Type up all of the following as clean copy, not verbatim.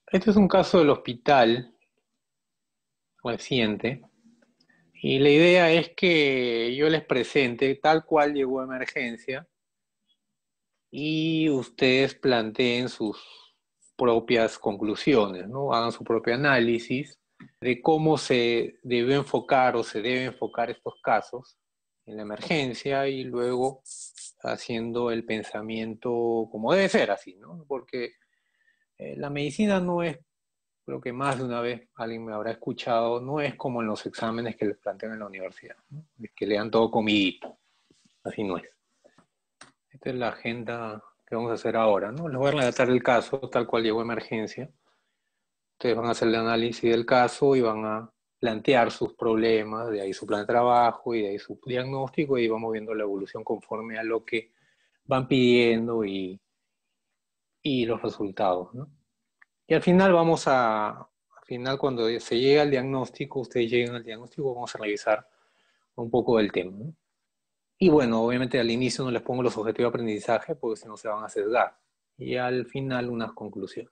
Este es un caso del hospital reciente y la idea es que yo les presente tal cual llegó a emergencia y ustedes planteen sus propias conclusiones, ¿no? Hagan su propio análisis de cómo se debe enfocar o se debe enfocar estos casos en la emergencia y luego haciendo el pensamiento como debe ser así, ¿no? Porque la medicina no es, creo que más de una vez alguien me habrá escuchado, no es como en los exámenes que les plantean en la universidad, ¿no? Es que lean todo comidito, así no es. Esta es la agenda que vamos a hacer ahora, ¿no? Les voy a relatar el caso tal cual llegó a emergencia. Ustedes van a hacer el análisis del caso y van a plantear sus problemas, de ahí su plan de trabajo y de ahí su diagnóstico y vamos viendo la evolución conforme a lo que van pidiendo y los resultados, ¿no? Y al final al final cuando se llega al diagnóstico, ustedes llegan al diagnóstico, vamos a revisar un poco del tema, ¿no? Y bueno, obviamente al inicio no les pongo los objetivos de aprendizaje porque si no se van a sesgar. Y al final unas conclusiones.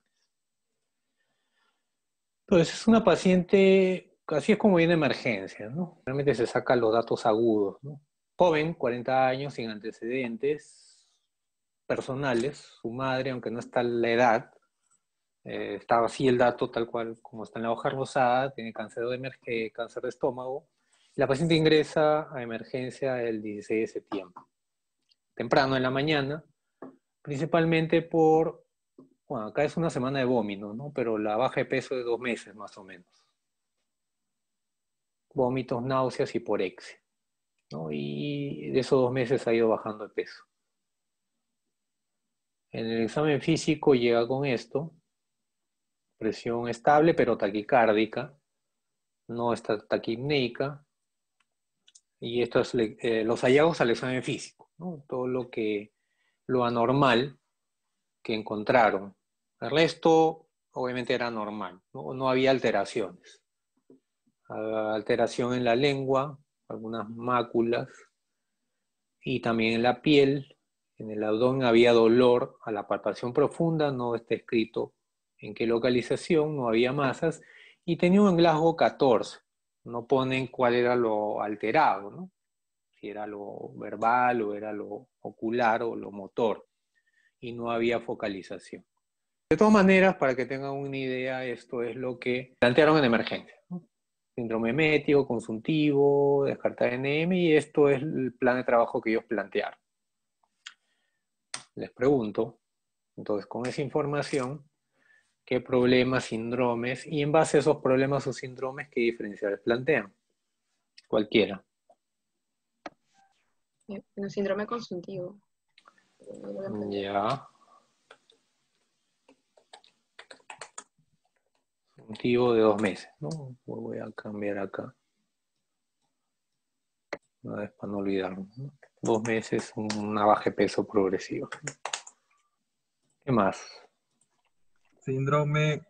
Entonces es una paciente, así es como viene emergencia, ¿no? Realmente se sacan los datos agudos, ¿no? Joven, 40 años, sin antecedentes personales, su madre, aunque no está en la edad, estaba así el dato tal cual como está en la hoja rosada, tiene cáncer de estómago. La paciente ingresa a emergencia el 16 de septiembre, temprano en la mañana, principalmente bueno, acá es una semana de vómito, ¿no? Pero la baja de peso de 2 meses más o menos. Vómitos, náuseas y porexia, ¿no? Y de esos 2 meses ha ido bajando de peso. En el examen físico llega con esto, presión estable pero taquicárdica, no está taquipneica, y esto es los hallazgos al examen físico, ¿no? Todo lo anormal que encontraron. El resto, obviamente, era normal, ¿no? No había alteraciones. Alteración en la lengua, algunas máculas, y también en la piel. En el abdomen había dolor a la palpación profunda, no está escrito en qué localización, no había masas, y tenía un Glasgow 14. No ponen cuál era lo alterado, ¿no? Si era lo verbal o era lo ocular o lo motor, y no había focalización. De todas maneras, para que tengan una idea, esto es lo que plantearon en emergencia, ¿no? Síndrome emético, consuntivo, descartar NM, y esto es el plan de trabajo que ellos plantearon. Les pregunto, entonces, con esa información, ¿qué problemas, síndromes, y en base a esos problemas o síndromes, qué diferenciales plantean? Cualquiera. Un síndrome consultivo. Ya. Consultivo de 2 meses, ¿no? Voy a cambiar acá. Una vez para no olvidarlo, ¿no? 2 meses, una baja de peso progresiva. ¿Qué más? Síndrome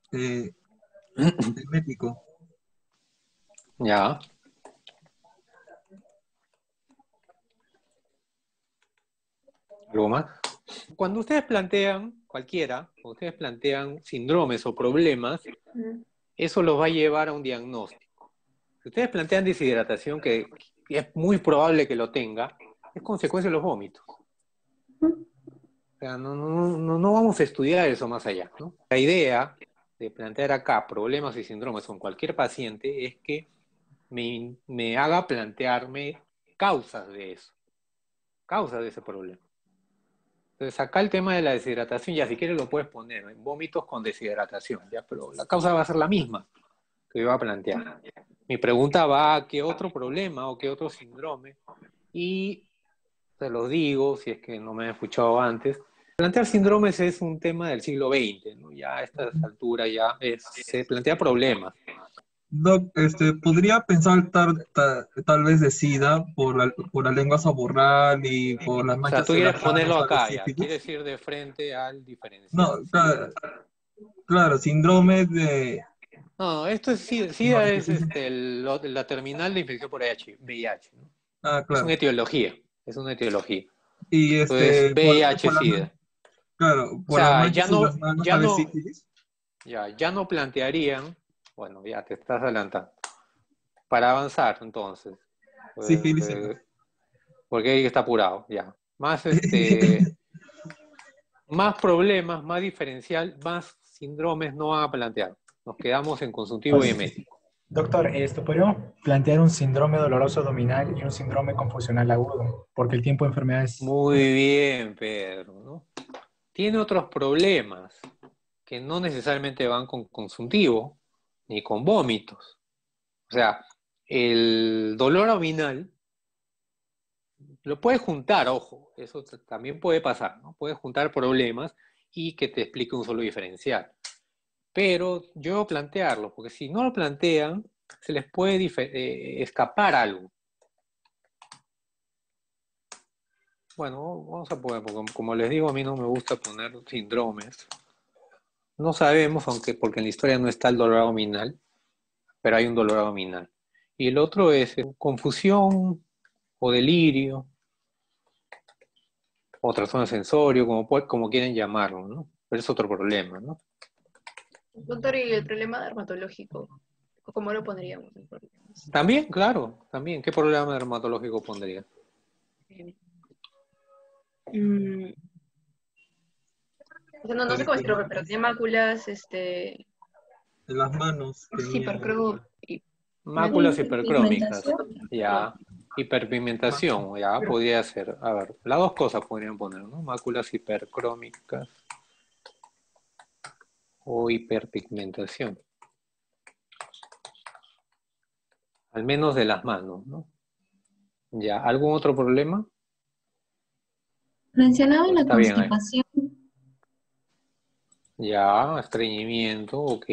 emético. Ya. ¿Algo más? Cuando ustedes plantean, cualquiera, cuando ustedes plantean síndromes o problemas, eso los va a llevar a un diagnóstico. Si ustedes plantean deshidratación, que es muy probable que lo tenga, es consecuencia de los vómitos. O sea, no vamos a estudiar eso más allá, ¿no? La idea de plantear acá problemas y síndromes con cualquier paciente es que me haga plantearme causas de eso, causas de ese problema. Entonces acá el tema de la deshidratación, ya si quieres lo puedes poner, ¿no? Vómitos con deshidratación, ya, pero la causa va a ser la misma que yo voy a plantear. Mi pregunta va a qué otro problema o qué otro síndrome, y te lo digo, si es que no me han escuchado antes, plantear síndromes es un tema del siglo XX, ¿no? Ya a estas alturas se plantea problemas. Doc, podría pensar tal vez de SIDA por la lengua saborral y por las O sea, manchas tú en quieres las manos, ponerlo tal vez acá ya, sífilis. quieres ir de frente al diferencial. No, claro, síndrome de... No, esto es SIDA es la terminal de infección por VIH, ¿no? Ah, Es una claro. etiología, es una etiología. Y Entonces, por, VIH, por las, SIDA. claro, O por las sea, manchas en las manos, ya tal vez no, sífilis. Ya no plantearían, bueno, ya te estás adelantando. Para avanzar, entonces, Sí, Felicia. porque ahí está apurado, ya. Más problemas, más diferencial, más síndromes no van a plantear. Nos quedamos en consultivo y Pues, emético. doctor, podríamos plantear un síndrome doloroso abdominal y un síndrome confusional agudo, porque el tiempo de enfermedad es... Muy bien, Pedro, ¿no? Tiene otros problemas que no necesariamente van con consuntivo ni con vómitos. O sea, el dolor abdominal lo puedes juntar, ojo, eso también puede pasar, ¿no? Puedes juntar problemas y que te explique un solo diferencial. Pero yo voy a plantearlo, porque si no lo plantean, se les puede escapar algo. Bueno, vamos a poner, porque como les digo, a mí no me gusta poner síndromes. No sabemos, aunque porque en la historia no está el dolor abdominal, pero hay un dolor abdominal. Y el otro es confusión o delirio, o trastorno sensorio, como quieren llamarlo, ¿no? Pero es otro problema, ¿no? Doctor, ¿y el problema dermatológico? ¿Cómo lo pondríamos en problemas? También, claro, también. ¿Qué problema dermatológico pondría? Mm, o sea, no sé cómo decirlo, pero tiene máculas, En las manos tenía Máculas hipercrómicas, Hiperpigmentación. ya. Hiperpigmentación, ya, podría ser. A ver, las dos cosas podrían poner, ¿no? Máculas hipercrómicas o hiperpigmentación. Al menos de las manos, ¿no? Ya, ¿algún otro problema? Mencionaba Pues la está bien ahí. constipación. Ya, estreñimiento, ok.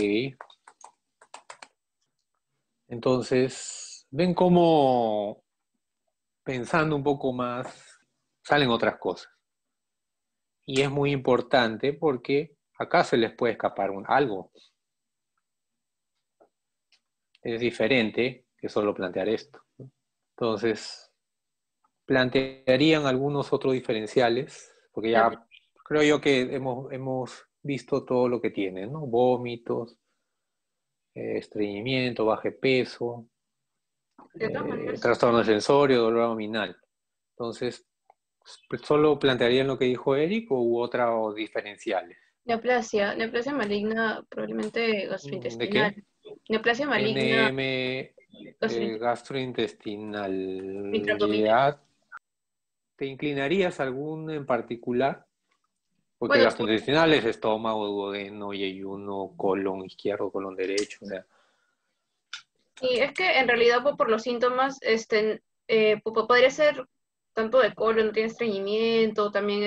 Entonces, ven cómo pensando un poco más salen otras cosas. Y es muy importante porque acá se les puede escapar algo. Es diferente que solo plantear esto, ¿no? Entonces, plantearían algunos otros diferenciales, porque ya creo yo que hemos visto todo lo que tiene, ¿no? Vómitos, estreñimiento, bajo peso, de todas maneras, trastorno sensorio, dolor abdominal. Entonces, ¿solo plantearían lo que dijo Eric o u otros diferenciales? neoplasia maligna, probablemente ¿De gastrointestinal. qué? Neoplasia maligna, NM, gastrointestinal. intraabdominal. ¿Ya te inclinarías a algún en particular? Porque Bueno, gastrointestinal es estómago, duodeno, yeyuno, colon izquierdo, colon derecho. O sea, y es que en realidad por los síntomas, podría ser tanto de colon, no tiene estreñimiento, también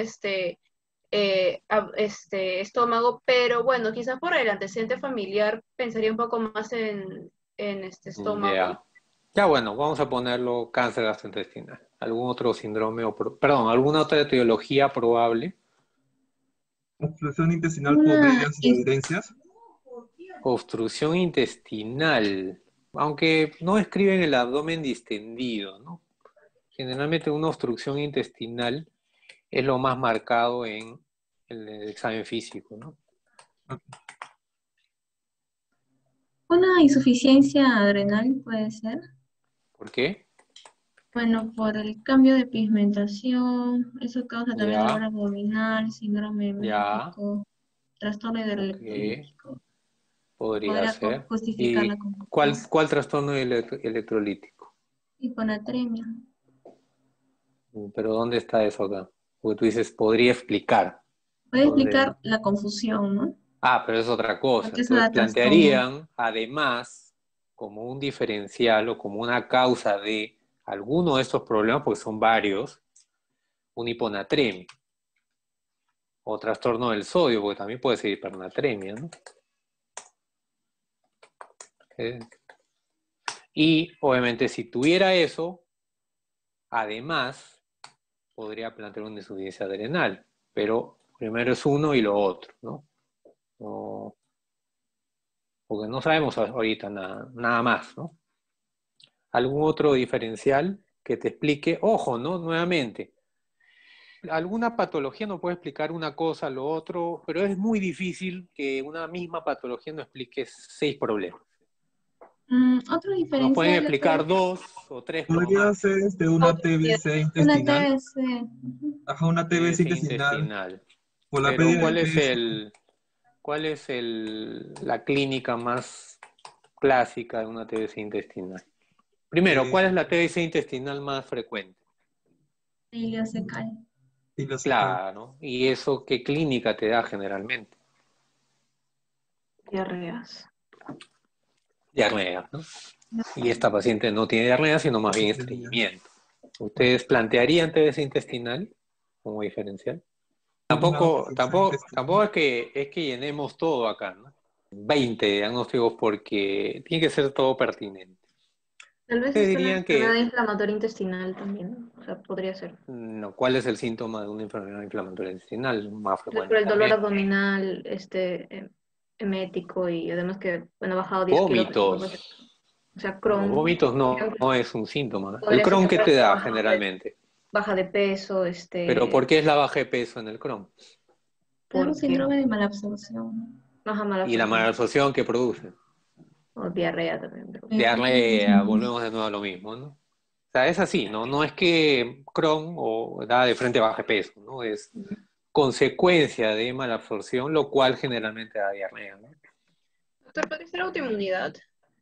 estómago, pero bueno, quizás por el antecedente familiar pensaría un poco más en este estómago. ya. Ya bueno, vamos a ponerlo cáncer gastrointestinal. ¿Algún otro síndrome perdón, alguna otra etiología probable? obstrucción intestinal por Una, varias adherencias. Obstrucción intestinal, aunque no escriben el abdomen distendido, ¿no? Generalmente una obstrucción intestinal es lo más marcado en el examen físico, ¿no? una insuficiencia adrenal puede ser. ¿Por qué? Bueno, por el cambio de pigmentación, eso causa también dolor Ya, abdominal, síndrome ya, hepático, trastorno ok, hidroelectrolítico. podría Podría ser. justificar la ¿Y cuál, confusión. cuál trastorno electrolítico? Hiponatremia. Pero ¿dónde está eso acá? Porque tú dices, podría explicar. Puede ¿Dónde? explicar la confusión, ¿no? Ah, pero es otra cosa. Porque eso Entonces da trastorno. plantearían, además, como un diferencial o como una causa de alguno de estos problemas, porque son varios, un hiponatremia o trastorno del sodio, porque también puede ser hipernatremia, ¿no? Eh, Y obviamente si tuviera eso, además podría plantear una insuficiencia adrenal, pero primero es uno y lo otro, ¿no? No, porque no sabemos ahorita nada más, ¿no? ¿Algún otro diferencial que te explique? Ojo, ¿no? Nuevamente, alguna patología no puede explicar una cosa, lo otro, pero es muy difícil que una misma patología no explique 6 problemas. Otro Nos pueden diferencial explicar 2 o 3 como Podría máximo. ser una TBC una intestinal, TBC. Ujú. ajá, una TBC TBC intestinal, intestinal. por la Pero pérdida de peso. ¿cuál es la clínica más clásica de una TBC intestinal? Primero, eh, ¿cuál es la TBC intestinal más frecuente? Ileocecal. ileocecal. Claro, ¿y eso qué clínica te da generalmente? Diarreas. Diarrea, ¿no? Y esta paciente no tiene diarrea, sino más bien estreñimiento. ¿Ustedes plantearían TBC intestinal como diferencial? Una TBC Tampoco intestinal. es que llenemos todo acá, ¿no? 20 diagnósticos porque tiene que ser todo pertinente. Tal vez Ustedes es una dirían enfermedad que, inflamatoria intestinal también, ¿no? O sea, podría ser. no, ¿cuál es el síntoma de una enfermedad inflamatoria intestinal más Por frecuente el dolor también? abdominal, emético y además que, bueno, ha bajado 10 kilos. Vómitos. O sea, Los Crohn, vómitos por no ejemplo, es un síntoma. ¿El podría ser Crohn qué también te da generalmente? baja de peso, ¿Pero por qué es la baja de peso en el Crohn? Es un porque síndrome de malabsorción. baja mala ¿Y la absorción malabsorción que produce? o diarrea también. Diarrea, volvemos de nuevo a lo mismo, ¿no? O sea, es así, ¿no? No es que Crohn o da de frente baja de peso, ¿no? Es consecuencia de malabsorción, lo cual generalmente da diarrea, ¿no? Doctor, podría ser autoinmunidad.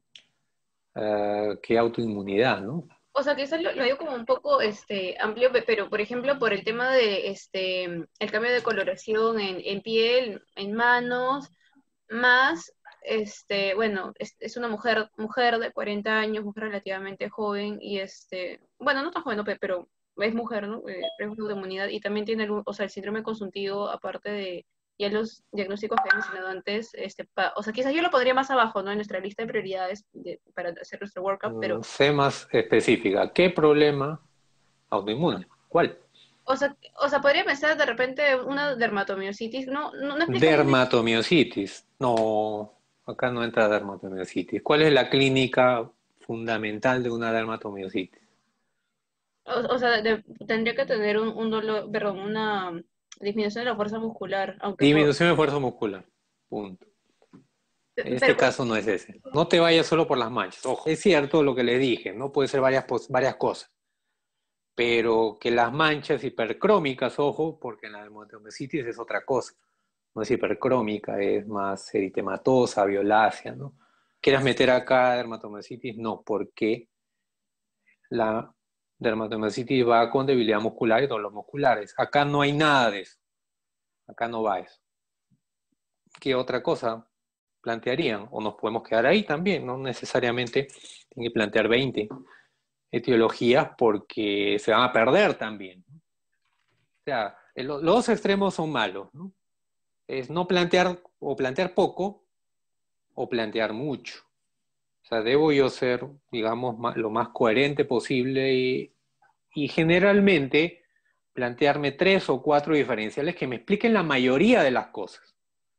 ¿Qué autoinmunidad, no? O sea, quizás lo digo como un poco amplio, pero por ejemplo, por el tema de el cambio de coloración en piel, en manos, más, bueno, es una mujer de 40 años, mujer relativamente joven, y bueno, no tan joven, no, pero es mujer, ¿no? Es una autoinmunidad, y también tiene, o sea, el síndrome conjuntivo, aparte de ya los diagnósticos que he mencionado antes, o sea, quizás yo lo pondría más abajo, ¿no? En nuestra lista de prioridades para hacer nuestro workup, pero Sé más específica. ¿Qué problema autoinmune? ¿Cuál? o sea, podría pensar de repente una dermatomiositis, no explica bien. Dermatomiositis. No, acá no entra dermatomiositis. ¿Cuál es la clínica fundamental de una dermatomiositis? O sea, tendría que tener un dolor, perdón, una disminución de la fuerza muscular, aunque Disminución de fuerza muscular. Punto. En este pero caso no es ese. No te vayas solo por las manchas. Ojo, es cierto lo que les dije, no puede ser varias cosas. Pero que las manchas hipercrómicas, ojo, porque en la dermatomyositis es otra cosa. No es hipercrómica, es más eritematosa, violácea, ¿no? ¿Quieras meter acá dermatomyositis? No, porque la dermatomyositis va con debilidad muscular y dolores musculares. Acá no hay nada de eso. Acá no va eso. ¿Qué otra cosa plantearían? O nos podemos quedar ahí también, no necesariamente tienen que plantear 20 etiologías porque se van a perder también. O sea, los dos extremos son malos, ¿no? Es no plantear o plantear poco o plantear mucho. O sea, debo yo ser, digamos, lo más coherente posible y generalmente plantearme 3 o 4 diferenciales que me expliquen la mayoría de las cosas.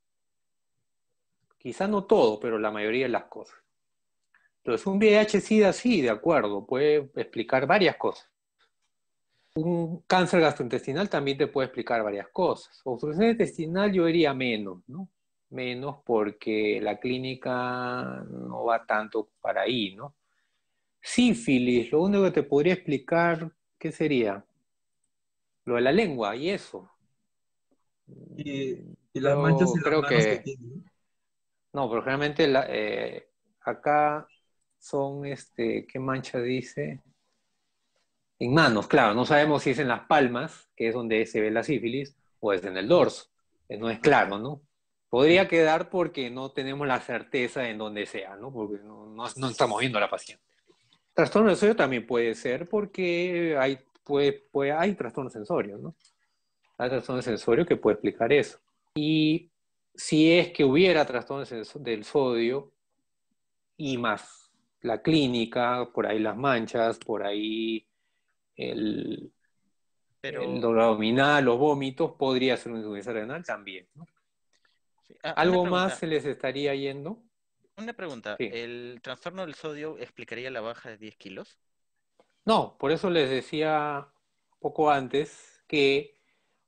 Quizá no todo, pero la mayoría de las cosas. Entonces, un VIH-Sida sí, de acuerdo, puede explicar varias cosas. Un cáncer gastrointestinal también te puede explicar varias cosas. Obstrucción intestinal yo diría menos, ¿no? Menos porque la clínica no va tanto para ahí, ¿no? Sífilis, lo único que te podría explicar, ¿qué sería? Lo de la lengua y eso. Y, y las manchas Yo en las creo manos que que, tienen. no, pero realmente acá son, ¿qué mancha dice? En manos, claro, no sabemos si es en las palmas, que es donde se ve la sífilis, o es en el dorso. No es claro, ¿no? Podría quedar porque no tenemos la certeza en dónde sea, ¿no? Porque no estamos viendo a la paciente. Trastorno del sueño también puede ser porque hay trastornos sensorios, ¿no? Hay trastornos sensorios que puede explicar eso. Y si es que hubiera trastornos del sodio y más la clínica, por ahí las manchas, por ahí el Pero, dolor abdominal, los vómitos, podría ser una insuficiencia renal también, ¿no? sí, ¿Algo más se les estaría yendo? una pregunta, Sí. ¿el trastorno del sodio explicaría la baja de 10 kilos? No, por eso les decía poco antes que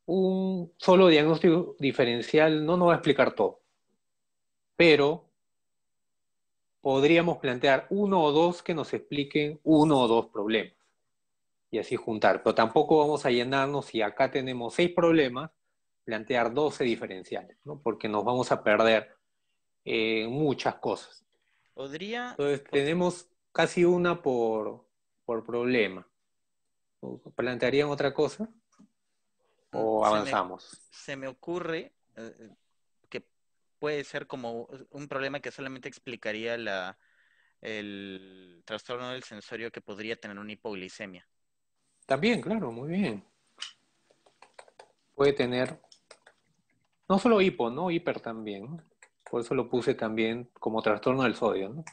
Un solo diagnóstico diferencial no nos va a explicar todo, pero podríamos plantear uno o dos que nos expliquen uno o dos problemas y así juntar. Pero tampoco vamos a llenarnos, si acá tenemos 6 problemas, plantear 12 diferenciales, ¿no? Porque nos vamos a perder muchas cosas. Podría, Entonces tenemos casi una por problema. ¿Plantearían otra cosa? ¿O se me, avanzamos? se me ocurre que puede ser como un problema que solamente explicaría el trastorno del sensorio que podría tener una hipoglicemia. También, claro, muy bien. Puede tener, no solo hipo, ¿no? Hiper también, ¿no? Por eso lo puse también como trastorno del sodio, ¿no?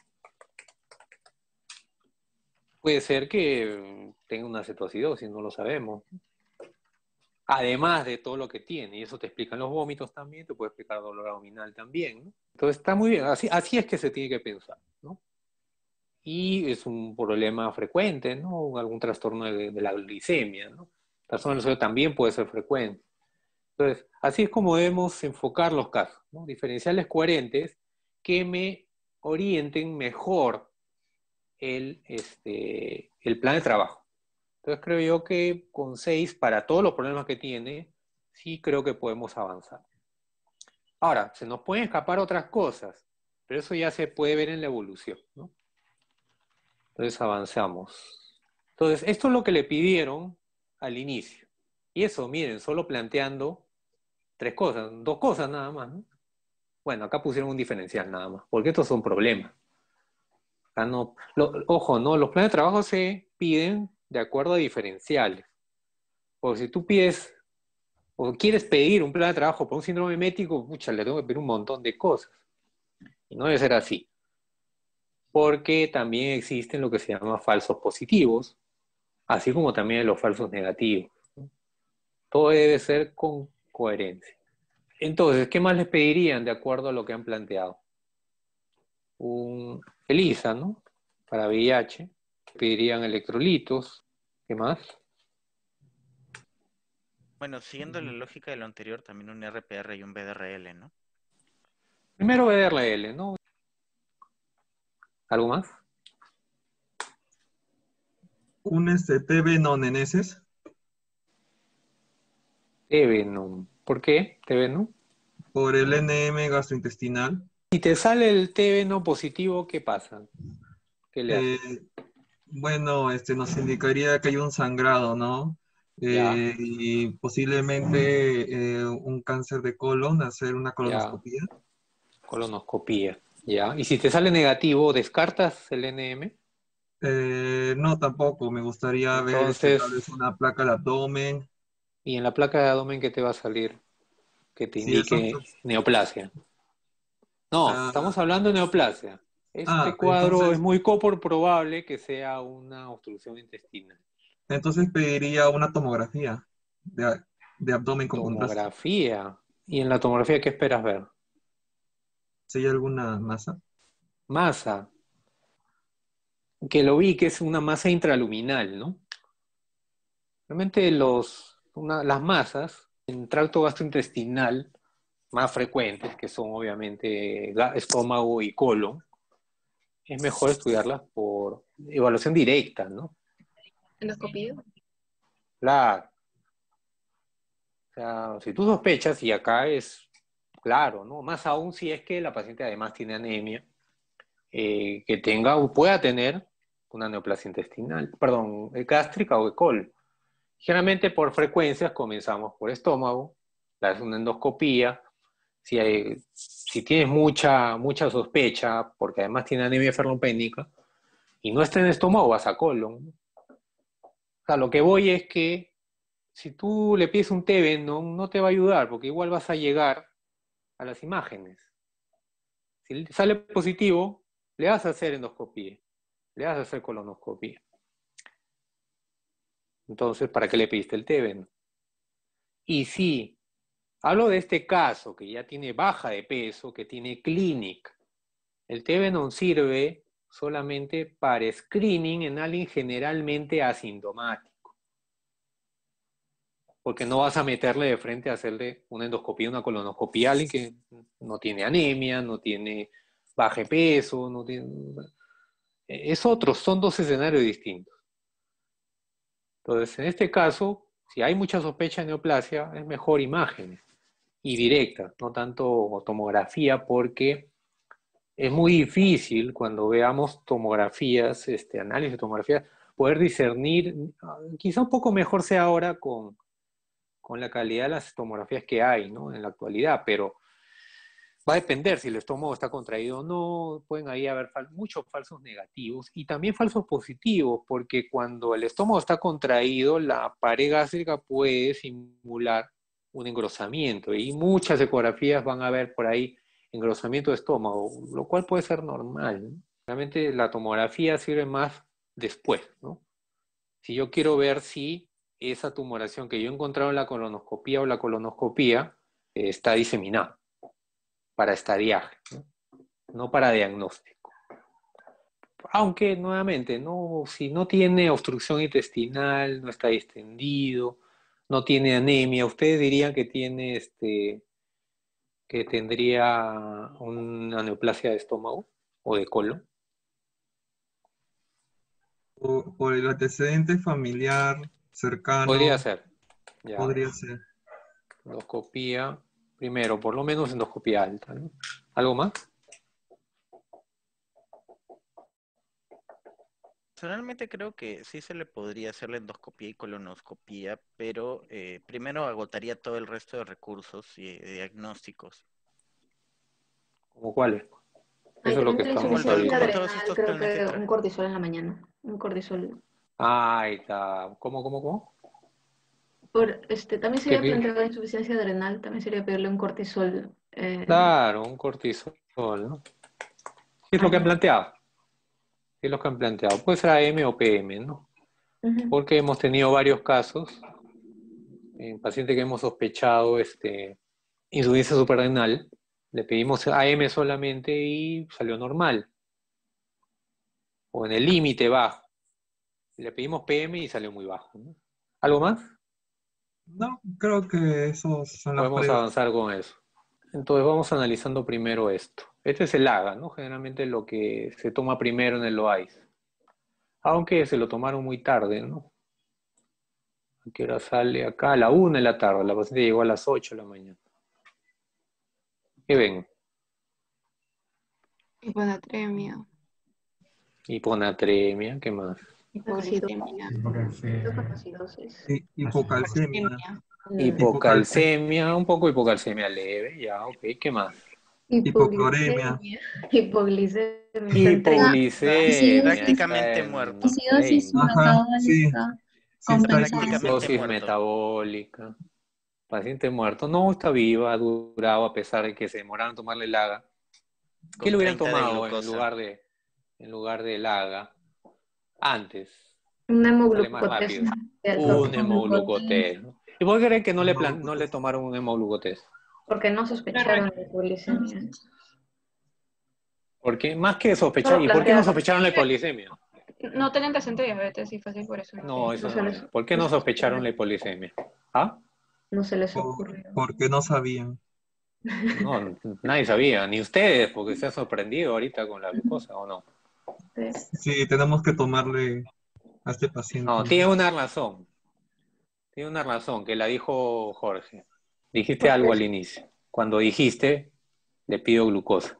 Puede ser que tenga una cetoacidosis, no lo sabemos. Además de todo lo que tiene, y eso te explican los vómitos también, te puede explicar dolor abdominal también, ¿no? Entonces está muy bien, así es que se tiene que pensar, ¿no? Y es un problema frecuente, ¿no? Algún trastorno de la glicemia, ¿no? El trastorno del sodio también puede ser frecuente. Entonces, así es como debemos enfocar los casos, ¿no? Diferenciales coherentes que me orienten mejor el plan de trabajo. Entonces creo yo que con 6, para todos los problemas que tiene, sí creo que podemos avanzar. Ahora, se nos pueden escapar otras cosas, pero eso ya se puede ver en la evolución, ¿no? Entonces avanzamos. Entonces, esto es lo que le pidieron al inicio. Y eso, miren, solo planteando 3 cosas, 2 cosas nada más, ¿no? Bueno, acá pusieron un diferencial nada más, porque estos son problemas. Acá no, ojo, ¿no? Los planes de trabajo se piden de acuerdo a diferenciales. Porque si tú pides o quieres pedir un plan de trabajo por un síndrome mético, pucha, le tengo que pedir un montón de cosas. Y no debe ser así. Porque también existen lo que se llama falsos positivos, así como también los falsos negativos, ¿no? Todo debe ser con coherencia. Entonces, ¿qué más les pedirían de acuerdo a lo que han planteado? Un ELISA, ¿no? Para VIH. Pedirían electrolitos. ¿Qué más? Bueno, siguiendo la lógica de lo anterior, también un RPR y un BDRL, ¿no? Primero VRL, ¿no? ¿Algo más? Un TB noneneses Tevenum. ¿Por qué Tevenum? por el NM gastrointestinal. Si te sale el TB positivo, ¿qué pasa? ¿Qué le Eh, haces? bueno, nos indicaría que hay un sangrado, ¿no? Ya, Y posiblemente un cáncer de colon, hacer una ya, colonoscopia. colonoscopía. Ya. Y si te sale negativo, ¿descartas el NM? No, tampoco. Me gustaría ver Entonces, tal vez una placa de abdomen. ¿y en la placa de abdomen qué te va a salir? Que te Si eso, indique neoplasia. No, ah, estamos hablando de neoplasia. Este cuadro es entonces, muy poco probable que sea una obstrucción intestinal. entonces pediría una tomografía de abdomen con contraste. Tomografía. ¿Y en la tomografía qué esperas ver? Si hay alguna masa. Masa. Que lo vi que es una masa intraluminal, ¿no? Realmente las masas en tracto gastrointestinal más frecuentes, que son obviamente estómago y colon, es mejor estudiarlas por evaluación directa, ¿no? Endoscopía. Claro. O sea, si tú sospechas, y acá es claro, ¿no? Más aún si es que la paciente además tiene anemia, que tenga o pueda tener una neoplasia intestinal, perdón, gástrica o de colon. Generalmente por frecuencias comenzamos por estómago, le haces una endoscopía. Si tienes mucha sospecha, porque además tiene anemia ferropénica, y no está en estómago, vas a colon. O sea, lo que voy es que si tú le pides un TB, no te va a ayudar, porque igual vas a llegar a las imágenes. Si sale positivo, le vas a hacer endoscopía, le vas a hacer colonoscopía. Entonces, ¿para qué le pediste el TB? Y si hablo de este caso, que ya tiene baja de peso, que tiene clínica, el Tevenon sirve solamente para screening en alguien generalmente asintomático. porque no vas a meterle de frente a hacerle una endoscopía, una colonoscopía a alguien que no tiene anemia, no tiene bajo peso, no tiene... Es otro, son dos escenarios distintos. Entonces, en este caso, si hay mucha sospecha de neoplasia, es mejor imágenes y directas, no tanto tomografía, porque es muy difícil cuando veamos tomografías, análisis de tomografía, poder discernir, quizá un poco mejor sea ahora con la calidad de las tomografías que hay, ¿no? En la actualidad, pero va a depender si el estómago está contraído o no, pueden ahí haber muchos falsos negativos y también falsos positivos, porque cuando el estómago está contraído, la pared gástrica puede simular un engrosamiento y muchas ecografías van a ver por ahí engrosamiento de estómago, lo cual puede ser normal, ¿no? Realmente la tomografía sirve más después, ¿no? Si yo quiero ver si esa tumoración que yo he encontrado en la colonoscopía o la colonoscopía está diseminada para estadiaje, ¿no? No para diagnóstico. Aunque, nuevamente, no, si no tiene obstrucción intestinal, no está distendido, no tiene anemia, ustedes dirían que tiene que tendría una neoplasia de estómago o de colon. Por el antecedente familiar cercano, Podría ser. Ya. podría ser. Endoscopía, primero, por lo menos endoscopía alta, ¿no? ¿Algo más? Personalmente creo que sí se le podría hacer la endoscopía y colonoscopía, pero primero agotaría todo el resto de recursos y diagnósticos. ¿Cómo cuáles? Ahí Eso es lo que también la Como, estamos insuficiencia como ahorita. todos adrenal, estos creo planes que un cortisol en la mañana. Un cortisol. Ahí está. ¿Cómo? También ¿Qué sería pide? plantear insuficiencia adrenal, también sería pedirle un cortisol. Claro, un cortisol, ¿no? ¿Qué es lo que han planteado? ¿Qué es lo que han planteado? Puede ser AM o PM, ¿no? Ujú. Porque hemos tenido varios casos en pacientes que hemos sospechado insuficiencia suprarrenal. Le pedimos AM solamente y salió normal. O en el límite bajo. Le pedimos PM y salió muy bajo, ¿no? ¿Algo más? No, creo que esos son las Podemos pruebas. avanzar con eso. Entonces vamos analizando primero esto. Este es el AGA, ¿no? Generalmente lo que se toma primero en el OAIS. Aunque se lo tomaron muy tarde, ¿no? ¿A qué hora sale acá? A la 1 de la tarde. La paciente llegó a las 8 de la mañana. ¿Qué ven? Hiponatremia, Hiponatremia, ¿qué más? hipoglicemia, Porque se- acidosis. Hipocalcemia. Hipocalcemia, un poco hipocalcemia leve, ya, ok, ¿qué más? Hipocloremia. Hipoglicemia, está en 30. Hipoglicemia, está prácticamente en muerto. acidosis 30. Ajá, sí, metabólica sí está compensada. aquí. Prácticamente Dosis muerto. metabólica. Paciente muerto. No, está viva, ha durado a pesar de que se demoraron en tomarle el AGA. ¿Qué Con le hubieran 30 de tomado glucosa. en lugar del AGA antes? Un Sale más hemoglucotés rápido. de alto, Un hemoglucotés, ¿no? ¿Y por qué creen que no le tomaron un hemoglucotés? porque no sospecharon de hipoglicemia. Porque más que sospechar, Solo ¿y por qué no plantearon. sospecharon la hipoglicemia? No tenía antecedentes de diabetes y fácil por eso. No, eso No se no les, es. ¿Por qué no no se les sospecharon la ocurrió. hipoglicemia? ¿Ah? No se les Por- ocurrió. porque no sabían. No, nadie sabía, ni ustedes, porque se han sorprendido ahorita con la glucosa, ¿o no? Sí, tenemos que tomarle a este paciente. No, tiene una razón. Tiene una razón, que la dijo Jorge. Dijiste ¿Por algo qué? al inicio. Cuando dijiste, le pido glucosa.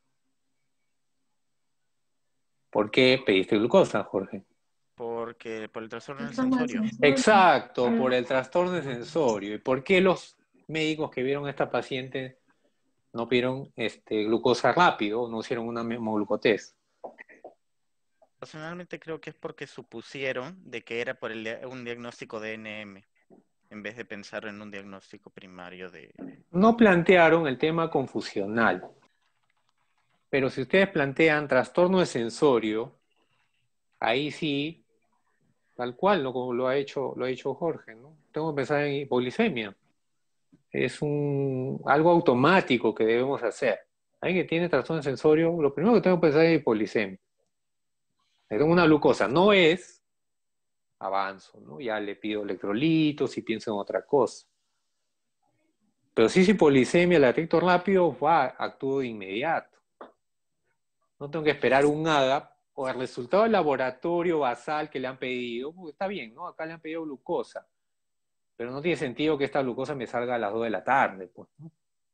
¿Por qué pediste glucosa, Jorge? Por el trastorno del Síntomas sensorio. sensoriales. Exacto, por el trastorno de sensorio. ¿Y por qué los médicos que vieron a esta paciente no pidieron glucosa rápido, no hicieron una hemoglucotés? Personalmente creo que es porque supusieron de que era por un diagnóstico de NM, en vez de pensar en un diagnóstico primario de... No plantearon el tema confusional. Pero si ustedes plantean trastorno de sensorio, ahí sí, tal cual lo ha hecho Jorge, ¿no? Tengo que pensar en hipoglicemia. Es algo automático que debemos hacer. Alguien que tiene trastorno de sensorio, lo primero que tengo que pensar es hipoglicemia. Le tengo una glucosa. No es avanzo, ¿no? Ya le pido electrolitos y pienso en otra cosa. Pero si es hipolisemia, la detecto rápido, actúo de inmediato. No tengo que esperar un AGAP o el resultado del laboratorio basal que le han pedido, porque está bien, ¿no? Acá le han pedido glucosa, pero no tiene sentido que esta glucosa me salga a las 2 de la tarde, pues, ¿no?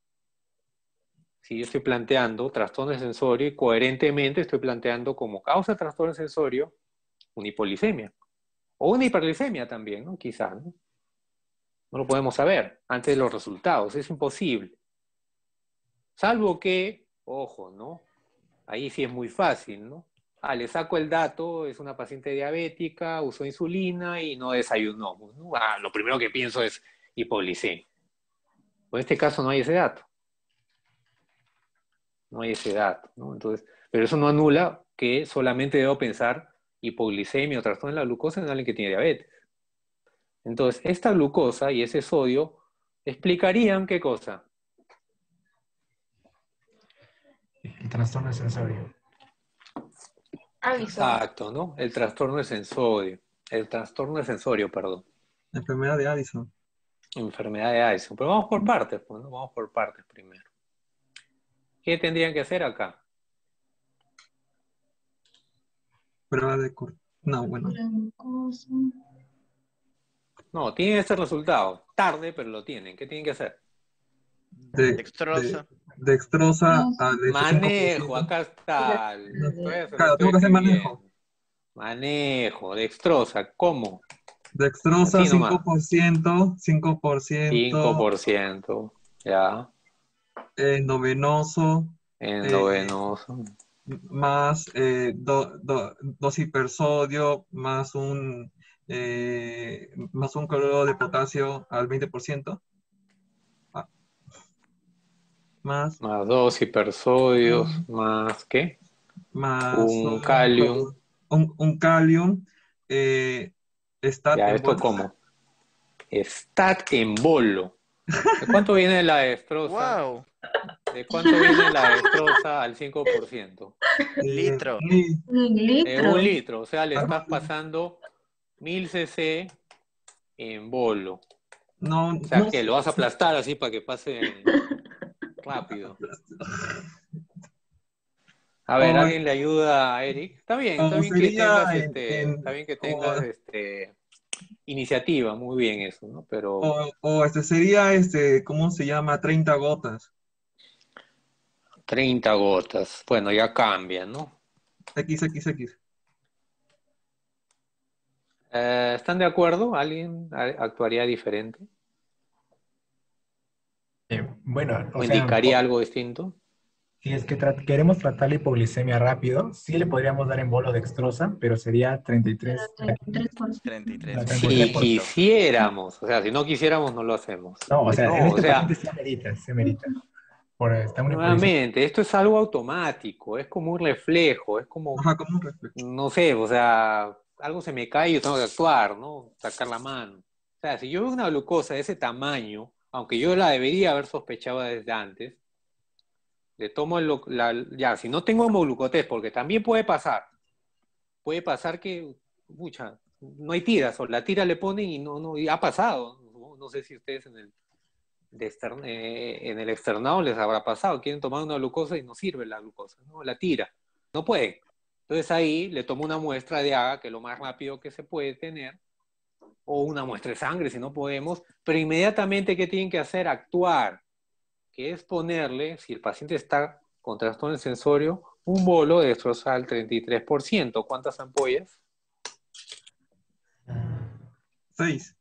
Si yo estoy planteando trastorno de sensorio y coherentemente estoy planteando como causa de trastorno de sensorio una hipolisemia. O una hiperglicemia también, ¿no? Quizás, ¿no? No lo podemos saber antes de los resultados, es imposible. Salvo que, ojo, ¿no? Ahí sí es muy fácil, ¿no? Le saco el dato, es una paciente diabética, usó insulina y no desayunó, ¿no? Lo primero que pienso es hipoglicemia. En este caso no hay ese dato. No hay ese dato, ¿no? Entonces, pero eso no anula que solamente debo pensar hipoglicemia o trastorno de la glucosa en alguien que tiene diabetes. Entonces, esta glucosa y ese sodio explicarían ¿qué cosa? El trastorno de sensorio. Addison. Exacto, ¿no? El trastorno de sensorio. El trastorno de sensorio, perdón. Enfermedad de Addison. Enfermedad de Addison. Pero vamos por partes, pues, ¿no? Vamos por partes primero. ¿Qué tendrían que hacer acá? Prueba de no, bueno. La glucosa. No, tienen este resultado. Tarde, pero lo tienen. ¿Qué tienen que hacer? Dextrosa. Dextrosa al Manejo, 85%. acá está. Claro, tengo que hacer manejo. Manejo, dextrosa. ¿Cómo? Dextrosa Así nomás. 5%, 5% 5%. Ya. endovenoso, Endovenoso. más dos hipersodio, más un cloruro de potasio al 20%, ah, más, Más 2 hipersodios. Más ¿qué? más Un calium. un calium, stat Ya, en ¿esto bolo. cómo? Stat en bolo. ¿De cuánto viene la destroza? ¡Wow! ¿De cuánto viene la destroza al 5%? Litro. Un 1 litro. litro. O sea, le Algo estás así. pasando 1000 cc en bolo. No, O sea, no que sé. lo vas a aplastar así para que pase rápido. A ver, O, ¿alguien le ayuda a Eric? Está o bien que sería tengas, o, iniciativa, muy bien eso, ¿no? Pero sería ¿cómo se llama? 30 gotas. 30 gotas, bueno, ya cambia, ¿no? XXX. ¿Están de acuerdo? ¿Alguien actuaría diferente? Bueno, ¿O o sea, indicaría algo distinto? si es que queremos tratar la hipoglicemia rápido, sí le podríamos dar en bolo dextrosa, pero sería 33, Pero 33%. Si 33%. quisiéramos, o sea, si no quisiéramos, no lo hacemos. No, o sea, en No, o este sea, paciente sí amerita, se merita. Está una hipoglicemia. nuevamente, esto es algo automático, es como un reflejo, es como, Ajá, como un reflejo. no sé, o sea, algo se me cae y yo tengo que actuar, ¿no? Sacar la mano. O sea, si yo veo una glucosa de ese tamaño, aunque yo la debería haber sospechado desde antes, le tomo ya, si no tengo hemoglucotés, porque también puede pasar que, mucha, no hay tiras, o la tira le ponen y no, y ha pasado. No sé si ustedes en el externado les habrá pasado, quieren tomar una glucosa y no sirve la glucosa, ¿no? La tira, no pueden. Entonces ahí le tomo una muestra de AGA, que es lo más rápido que se puede tener, o una muestra de sangre si no podemos, pero inmediatamente ¿qué tienen que hacer? Actuar, que es ponerle, si el paciente está con trastorno sensorio, un bolo de destrozar al 33%. ¿Cuántas ampollas? 6.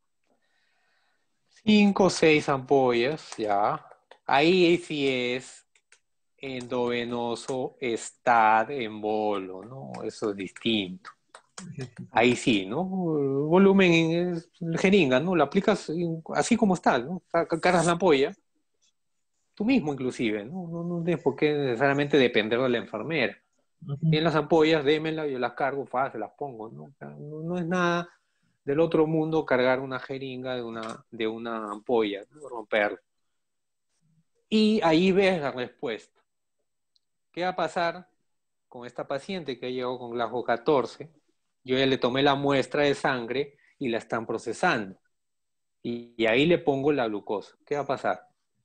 5 o 6 ampollas, ya. Ahí sí es endovenoso estar en bolo, ¿no? Eso es distinto. Ahí sí, ¿no? Volumen es jeringa, ¿no? Lo aplicas así como está, ¿no? Cargas la ampolla, tú mismo inclusive, ¿no? No tienes por qué necesariamente depender de la enfermera. Tienen las ampollas, démela, yo las cargo, se las pongo, ¿no? O sea, no es nada del otro mundo cargar una jeringa de una ampolla, ¿no? Romperla. Y ahí ves la respuesta. ¿Qué va a pasar con esta paciente que llegó con GLAJO 14? Yo ya le tomé la muestra de sangre y la están procesando. Y ahí le pongo la glucosa. ¿Qué va a pasar?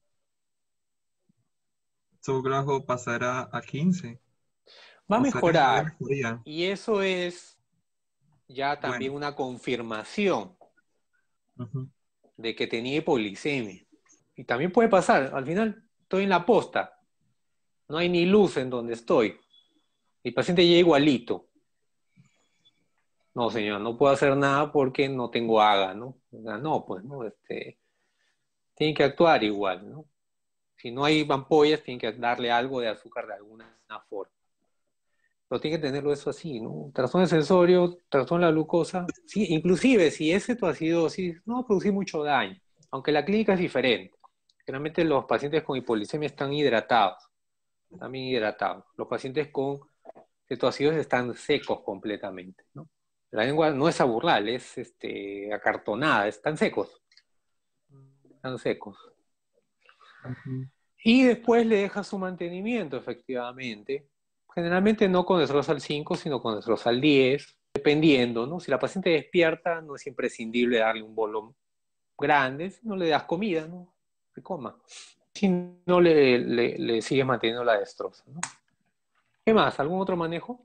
Su grafo pasará a 15. Va a O sería una mejorar. mejoría. Y eso es ya también Bueno. una confirmación Ujú. de que tenía hipoglicemia. Y también puede pasar, al final estoy en la posta, no hay ni luz en donde estoy. El paciente llega igualito. No, señor, no puedo hacer nada porque no tengo AGA, ¿no? O sea, no, pues, ¿no? Tiene que actuar igual, ¿no? Si no hay ampollas, tiene que darle algo de azúcar de alguna forma. Pero tiene que tenerlo eso así, ¿no? Trastorno sensorio, trastorno de la glucosa. Sí, inclusive si es cetoacidosis, no va a producir mucho daño, aunque la clínica es diferente. Generalmente los pacientes con hipoglicemia están hidratados, también hidratados. Los pacientes con cetoacidosis están secos completamente, ¿no? La lengua no es aburral, es acartonada, están secos. Están secos. Ujú. Y después le deja su mantenimiento, efectivamente. Generalmente no con destrozal 5, sino con destrozal 10, dependiendo, ¿no? Si la paciente despierta, no es imprescindible darle un bolo grande, si no le das comida, ¿no? Que coma. Si no, le sigues manteniendo la destroza, ¿no? ¿Qué más? ¿Algún otro manejo?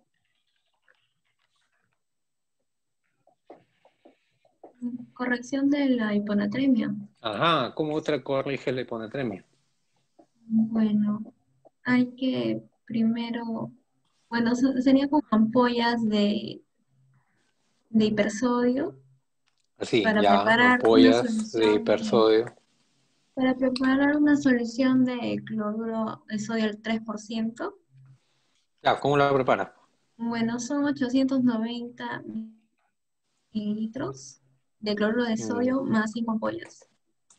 Corrección de la hiponatremia. Ajá, ¿cómo otra corrige la hiponatremia? Bueno, hay que primero, bueno, sería con ampollas de hipersodio Así, para ya, preparar una ampollas de solución hipersodio. para preparar una solución de cloruro de sodio al 3%. Ya, ¿cómo la prepara? Bueno, son 890 mililitros de cloruro de sodio más 5 ampollas.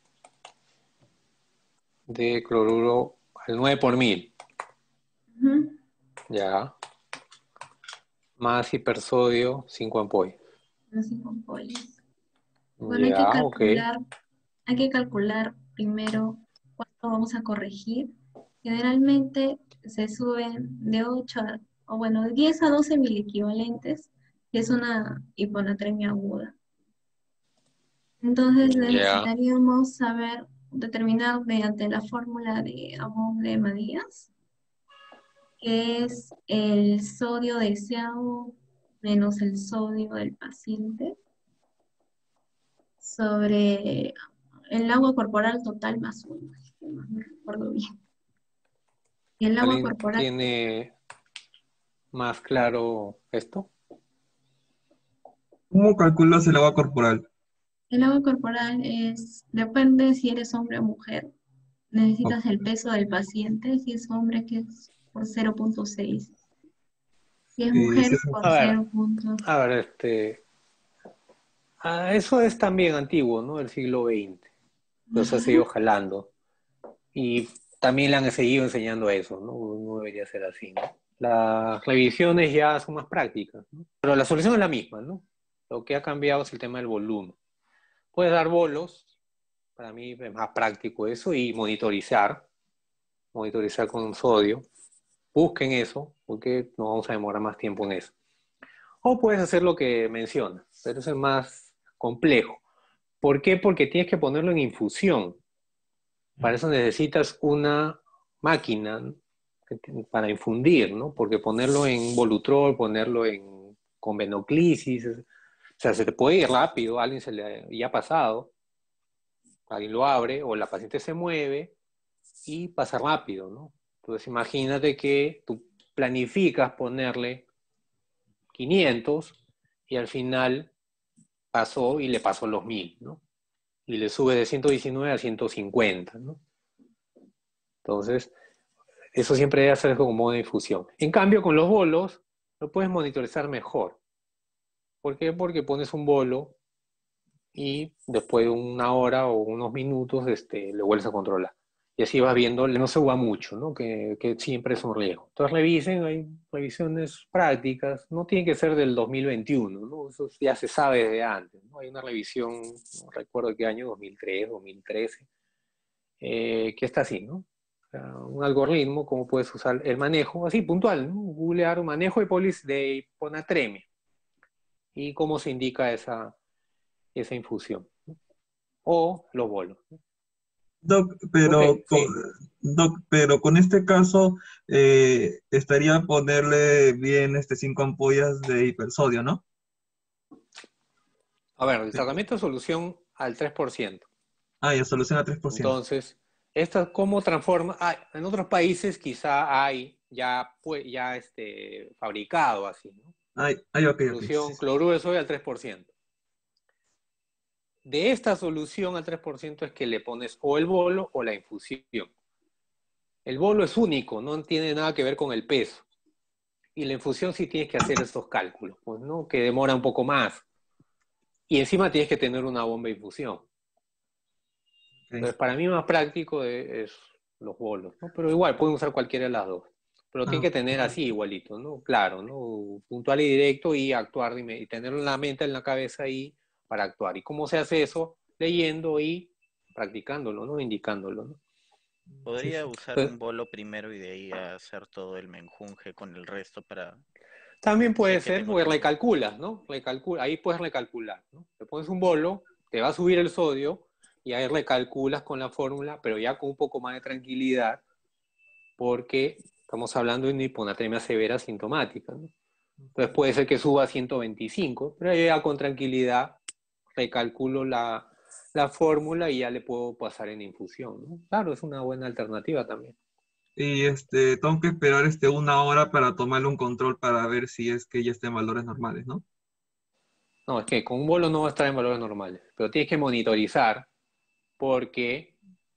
De cloruro al 9 por 1000. Ujú. Ya. Más hipersodio, 5 ampollas. Más 5 ampollas. Bueno, Ya, ok. hay que calcular primero cuánto vamos a corregir. Generalmente se suben de 8 o bueno, de 10 a 12 miliequivalentes, que es una hiponatremia aguda. Entonces Ya. necesitaríamos determinar mediante la fórmula de Above-Díaz, que es el sodio deseado menos el sodio del paciente sobre el agua corporal total más uno. No me recuerdo bien. Y el agua ¿Alguien corporal, tiene más claro esto? ¿Cómo calculas el agua corporal? depende si eres hombre o mujer. Ok. Necesitas el peso del paciente, si es hombre que es por 0,6. Si es Y si mujer, es por A ver, 0. a ver, eso es también antiguo, ¿no? Del siglo XX. Pero se ha seguido jalando. Y también le han seguido enseñando eso, ¿no? No debería ser así, ¿no? Las revisiones ya son más prácticas, ¿no? Pero la solución es la misma, ¿no? Lo que ha cambiado es el tema del volumen. Puedes dar bolos, para mí es más práctico eso, y monitorizar con sodio. Busquen eso, porque no vamos a demorar más tiempo en eso. O puedes hacer lo que mencionas, pero eso es más complejo. ¿Por qué? Porque tienes que ponerlo en infusión. Para eso necesitas una máquina para infundir, ¿no? Porque ponerlo en Volutrol, con venoclisis, o sea, se te puede ir rápido, a alguien se le ya ha pasado, alguien lo abre o la paciente se mueve y pasa rápido, ¿no? Entonces imagínate que tú planificas ponerle 500 y al final pasó y le pasó los 1000, ¿no? Y le sube de 119 a 150, ¿no? Entonces, eso siempre debe hacerse como modo de infusión. En cambio, con los bolos, lo puedes monitorizar mejor. ¿Por qué? Porque pones un bolo y después de una hora o unos minutos le vuelves a controlar. Y así vas viendo, no se va mucho, ¿no? Que siempre es un riesgo. Entonces revisen, hay revisiones prácticas, no tiene que ser del 2021, ¿no? Eso ya se sabe desde antes, ¿no? Hay una revisión, no recuerdo qué año, 2003, 2013, que está así, ¿no? O sea, un algoritmo, cómo puedes usar el manejo, así puntual, ¿no? Googlear un manejo de hiponatremia. y cómo se indica esa infusión, ¿no? O los bolos, ¿no? Doc, Ok, pero con, sí. Doc, pero con este caso estaría ponerle bien 5 ampollas de hipersodio, ¿no? A ver, el Sí. tratamiento de solución al 3%. Ah, ya soluciona 3%. Entonces, esta, ¿cómo transforma? Ah, en otros países quizá hay ya, ya fabricado así, ¿no? Ok, ok. Solución cloruro de sodio al 3%. De esta solución al 3% es que le pones o el bolo o la infusión. El bolo es único, no tiene nada que ver con el peso. Y la infusión sí tienes que hacer estos cálculos, pues, ¿no? Que demora un poco más. Y encima tienes que tener una bomba de infusión. Ok. Entonces, para mí más práctico es los bolos, ¿no? Pero igual, pueden usar cualquiera de las dos. Pero tienen Ah, que tener así igualito, ¿no? Claro, ¿no? Puntual y directo y actuar y tener la mente en la cabeza ahí para actuar. ¿Y cómo se hace eso? Leyendo y practicándolo, ¿no? Indicándolo, ¿no? sí, Podría sí. usar Entonces, un bolo primero y de ahí hacer todo el menjunje con el resto para, también si puede es que ser, tengo porque tiempo. recalculas, ¿no? Ahí puedes recalcular, ¿no? Te pones un bolo, te va a subir el sodio y ahí recalculas con la fórmula, pero ya con un poco más de tranquilidad, porque estamos hablando de una hiponatremia severa sintomática, ¿no? Entonces puede ser que suba a 125, pero yo ya con tranquilidad recalculo la fórmula y ya le puedo pasar en infusión, ¿no? Claro, es una buena alternativa también. Y tengo que esperar 1 hora para tomarle un control para ver si es que ya está en valores normales, ¿no? No, es que con un bolo no va a estar en valores normales, pero tienes que monitorizar porque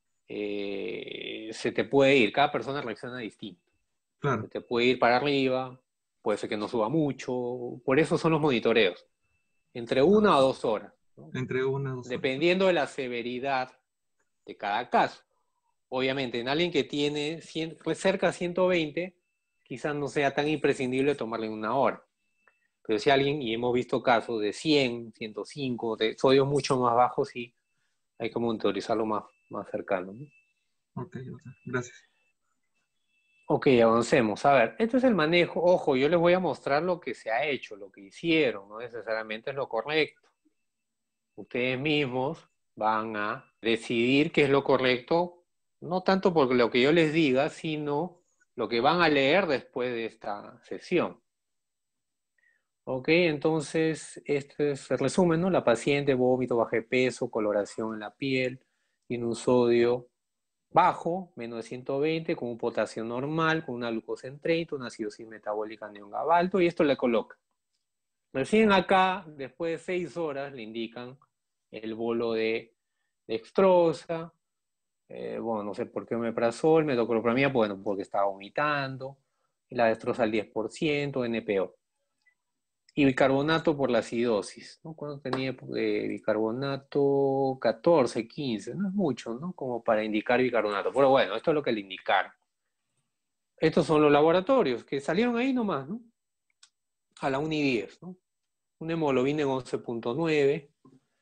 se te puede ir, cada persona reacciona distinto. Se Claro, te puede ir para arriba, puede ser que no suba mucho, por eso son los monitoreos, entre 1 a 2 horas, ¿no? entre 1 a 2 horas. Dependiendo de la severidad de cada caso. Obviamente, en alguien que tiene cerca de 120, quizás no sea tan imprescindible tomarle en 1 hora. Pero si alguien, y hemos visto casos de 100, 105, de sodios mucho más bajos, sí, hay que monitorizarlo más cercano, ¿no? Ok, gracias. Ok, avancemos. A ver, esto es el manejo. Ojo, yo les voy a mostrar lo que se ha hecho, lo que hicieron, no necesariamente es lo correcto. Ustedes mismos van a decidir qué es lo correcto, no tanto por lo que yo les diga, sino lo que van a leer después de esta sesión. Ok, entonces este es el resumen, ¿no? La paciente, vómito, bajo de peso, coloración en la piel, tiene un sodio bajo, menos de 120, con un potasio normal, con una glucosa en 30, una acidosis metabólica neon alto, y esto le coloca. Recién acá, después de 6 horas, le indican el bolo de dextrosa, bueno, no sé por qué omeprazol, metoclopramida, bueno, porque estaba vomitando, y la dextrosa al 10%, NPO. Y bicarbonato por la acidosis, ¿no? Cuando tenía bicarbonato 14, 15, no es mucho, ¿no? Como para indicar bicarbonato. Pero bueno, esto es lo que le indicaron. Estos son los laboratorios que salieron ahí nomás, ¿no? A la 1:10, ¿no? Un hemoglobina en 11.9,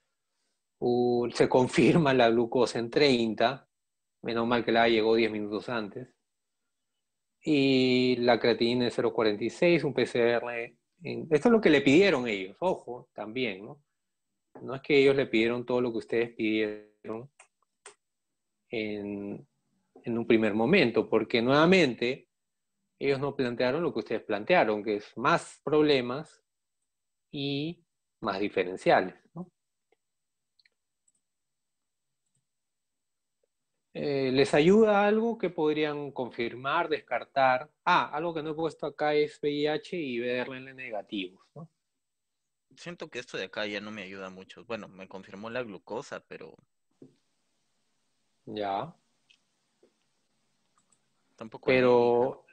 se confirma la glucosa en 30, menos mal que la llegó 10 minutos antes, y la creatinina en 0.46, un PCR. Esto es lo que le pidieron ellos, ojo, también, ¿no? No es que ellos le pidieron todo lo que ustedes pidieron en, en un primer momento, porque nuevamente ellos no plantearon lo que ustedes plantearon, que es más problemas y más diferenciales, ¿no? ¿Les ayuda algo que podrían confirmar, descartar? Algo que no he puesto acá es VIH y VRL negativos, ¿no? Siento que esto de acá ya no me ayuda mucho. Bueno, me confirmó la glucosa, pero Ya, tampoco anémica. pero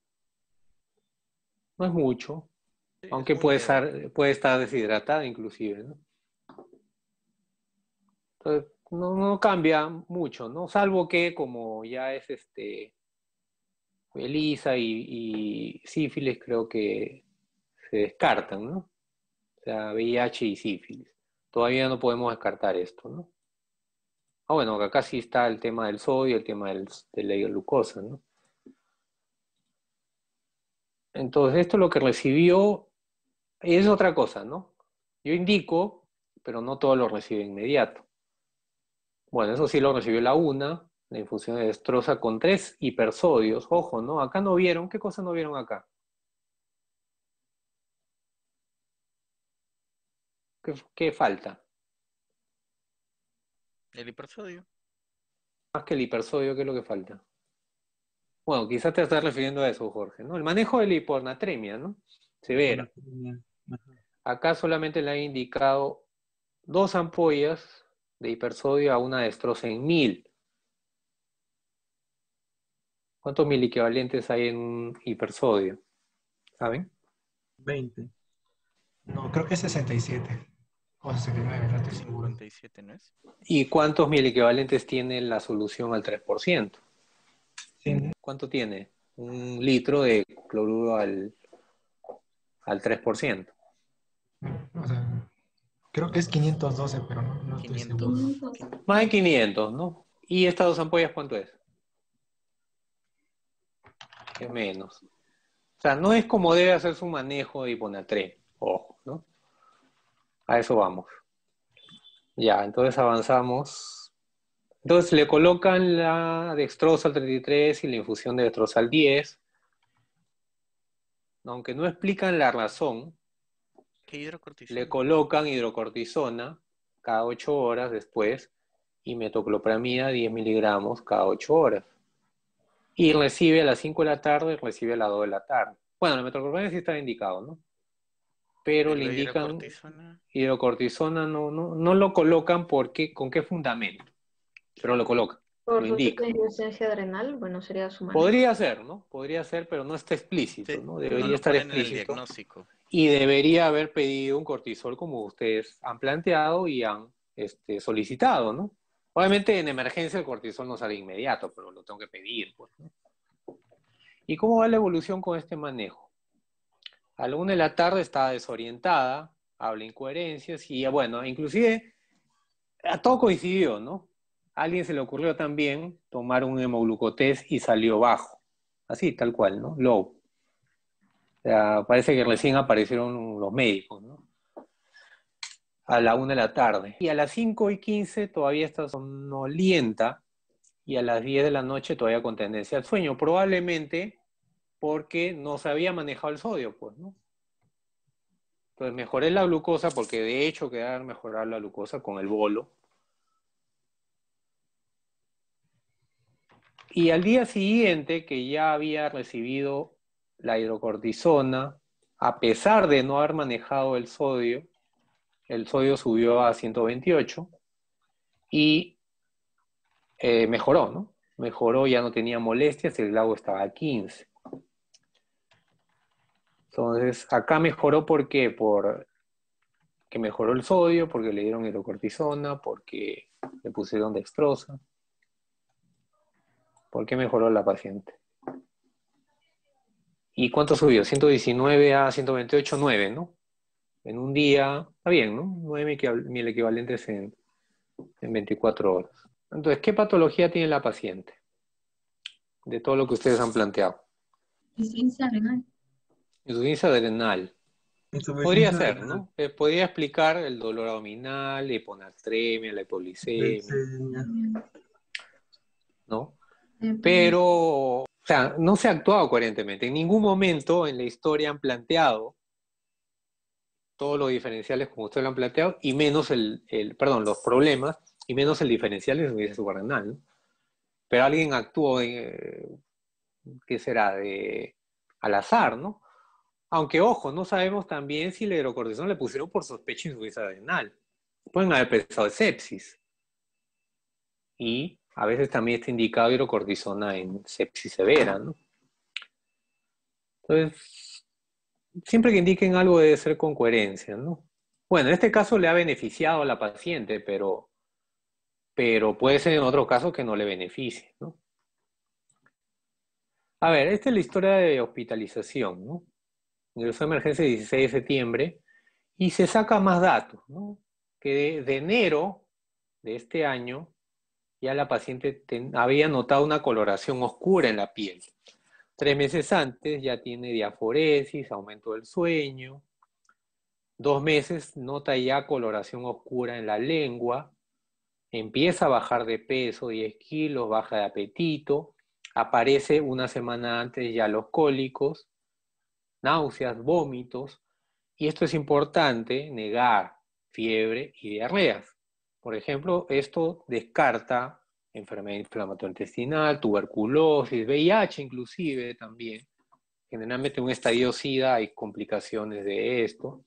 no es mucho, Sí, es aunque muy leve. puede estar deshidratada inclusive, ¿no? Entonces, no cambia mucho, ¿no? Salvo que como ya es ELISA y sífilis, creo que se descartan, ¿no? O sea, VIH y sífilis. Todavía no podemos descartar esto, ¿no? Bueno, acá sí está el tema del sodio, el tema de la glucosa, ¿no? Entonces, esto es lo que recibió, y es otra cosa, ¿no? Yo indico, pero no todo lo recibe inmediato. Bueno, eso sí lo recibió la una, la infusión de destroza con 3 hipersodios. Ojo, ¿no? Acá no vieron. ¿Qué cosa no vieron acá? ¿Qué falta? El hipersodio. Más que el hipersodio, ¿qué es lo que falta? Bueno, quizás te estás refiriendo a eso, Jorge, ¿no? El manejo de la hiponatremia, ¿no? Severa. Acá solamente le han indicado 2 ampollas de hipersodio a una destroza en 1000. ¿Cuántos miliequivalentes hay en un hipersodio? ¿Saben? 20. No, creo que es 67 o 69, no estoy seguro. 57, ¿no es? ¿Y cuántos miliequivalentes tiene la solución al 3%? Sí, ¿Cuánto tiene? Un litro de cloruro al 3%. o sea, creo que es 512, pero no estoy seguro. 500. 500. Más de 500, ¿no? ¿Y estas 2 ampollas cuánto es? Es menos. O sea, no es como debe hacer su manejo de hiponatremia. Ojo, ¿no? A eso vamos. Ya, entonces avanzamos. Entonces le colocan la dextrosa al 33 y la infusión de dextrosa al 10. Aunque no explican la razón, ¿Qué hidrocortisona? le colocan hidrocortisona cada 8 horas después y metoclopramida 10 miligramos cada 8 horas. Y recibe a las 5 de la tarde, recibe a las 2 de la tarde. Bueno, la metoclopramida sí está indicado, ¿no? Pero le La indican hidrocortisona. hidrocortisona, no lo colocan porque, ¿con qué fundamento? Pero lo colocan, Por lo su tipo indican. de insuficiencia adrenal, bueno, sería su manejo. Podría ser, ¿no? Podría ser, pero no está explícito, Sí, ¿no? no Debería lo estar ponen en el explícito. diagnóstico. Y debería haber pedido un cortisol como ustedes han planteado y han solicitado, ¿no? Obviamente en emergencia el cortisol no sale inmediato, pero lo tengo que pedir, pues, ¿no? ¿Y cómo va la evolución con este manejo? A la 1 de la tarde estaba desorientada, habla incoherencias y bueno, inclusive a todo coincidió, ¿no? A alguien se le ocurrió también tomar un hemoglucotés y salió bajo. Así, tal cual, ¿no? Low. O sea, parece que recién aparecieron los médicos, ¿no? A la 1 de la tarde. Y a las 5:15 todavía está somnolienta y a las 10 de la noche todavía con tendencia al sueño. Probablemente porque no se había manejado el sodio, pues, ¿no? Entonces mejoré la glucosa porque de hecho quería mejorar la glucosa con el bolo. Y al día siguiente, que ya había recibido la hidrocortisona, a pesar de no haber manejado el sodio subió a 128 y mejoró, ¿no? Mejoró, ya no tenía molestias, el GLAU estaba a 15. Entonces, acá mejoró, ¿por qué? Porque mejoró el sodio, porque le dieron hidrocortisona, porque le pusieron dextrosa. ¿Por qué mejoró la paciente? ¿Y cuánto subió? 119 a 128, 9, ¿no? En un día, está bien, ¿no? 9.000 equivalentes en 24 horas. Entonces, ¿qué patología tiene la paciente? De todo lo que ustedes han planteado. Insuficiencia renal. Insuficiencia adrenal. Podría ser, ¿no? Podría explicar el dolor abdominal, la hiponatremia, la hipoglicemia, ¿no? Pero, o sea, no se ha actuado coherentemente. En ningún momento en la historia han planteado todos los diferenciales como ustedes lo han planteado, y menos los problemas, y menos el diferencial de insuficiencia suprarrenal, ¿no? Pero alguien actuó, ¿qué será? Al azar, ¿no? Aunque, ojo, no sabemos también si la hidrocortisona le pusieron por sospecha de insuficiencia adrenal. Pueden haber pensado de sepsis. Y a veces también está indicado hidrocortisona en sepsis severa, ¿no? Entonces, siempre que indiquen algo debe ser con coherencia, ¿no? Bueno, en este caso le ha beneficiado a la paciente, pero puede ser en otro caso que no le beneficie, ¿no? A ver, esta es la historia de hospitalización, ¿no? Ingresó a emergencia el 16 de septiembre y se saca más datos, ¿no? Que de enero de este año ya la paciente había notado una coloración oscura en la piel. 3 meses antes ya tiene diaforesis, aumento del sueño, 2 meses nota ya coloración oscura en la lengua, empieza a bajar de peso, 10 kilos, baja de apetito, aparece una semana antes ya los cólicos, náuseas, vómitos, y esto es importante, negar fiebre y diarreas. Por ejemplo, esto descarta enfermedad inflamatoria intestinal, tuberculosis, VIH inclusive también. Generalmente en un estadio SIDA hay complicaciones de esto.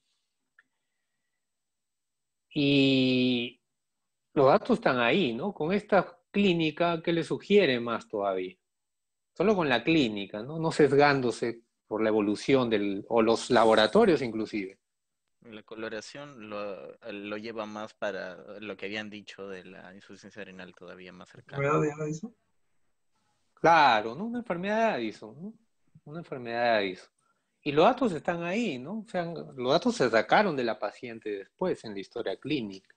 Y los datos están ahí, ¿no? Con esta clínica, ¿qué le sugiere más todavía? Solo con la clínica, ¿no? No sesgándose por la evolución o los laboratorios inclusive. La coloración lo lleva más para lo que habían dicho de la insuficiencia renal todavía más cercana. ¿Enfermedad de Addison? Claro, ¿no? Una enfermedad de Addison, ¿no? Una enfermedad de Addison. Y los datos están ahí, ¿no? O sea, los datos se sacaron de la paciente después en la historia clínica.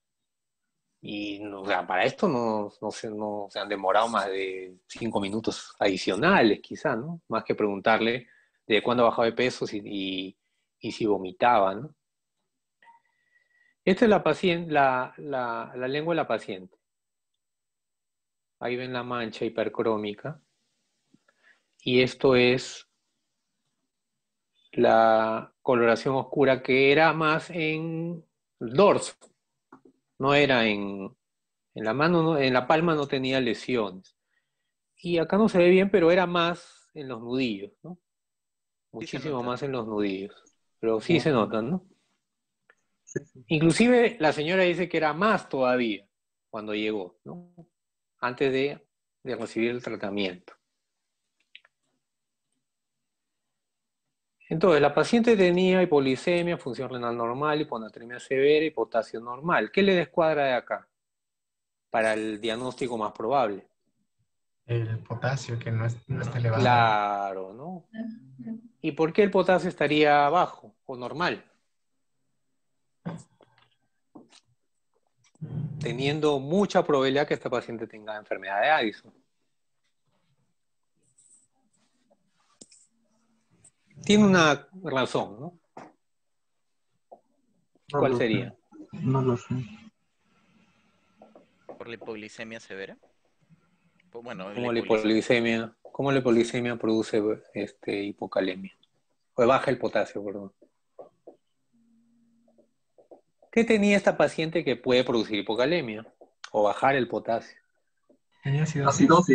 Y o sea, para esto no se han demorado más de 5 minutos adicionales, quizá, ¿no? Más que preguntarle de cuándo bajaba de peso y si vomitaba, ¿no? Esta es la paciente, la lengua de la paciente. Ahí ven la mancha hipercrómica. Y esto es la coloración oscura que era más en el dorso. No era en la mano, en la palma no tenía lesiones. Y acá no se ve bien, pero era más en los nudillos, ¿no? Muchísimo más en los nudillos. Pero sí se notan, ¿no? Inclusive la señora dice que era más todavía cuando llegó, ¿no? Antes de recibir el tratamiento. Entonces, la paciente tenía hipoglicemia, función renal normal, hiponatremia severa y potasio normal. ¿Qué le descuadra de acá para el diagnóstico más probable? El potasio, que no está elevado. Claro, ¿no? ¿Y por qué el potasio estaría bajo o normal? Teniendo mucha probabilidad que esta paciente tenga enfermedad de Addison. Tiene una razón, ¿no? ¿Cuál sería? No lo sé. ¿Por la hipoglicemia severa? Bueno, ¿Cómo la hipoglicemia produce hipocalemia? O baja el potasio, perdón. ¿Qué tenía esta paciente que puede producir hipocalemia? O bajar el potasio. Tenía Acidosis.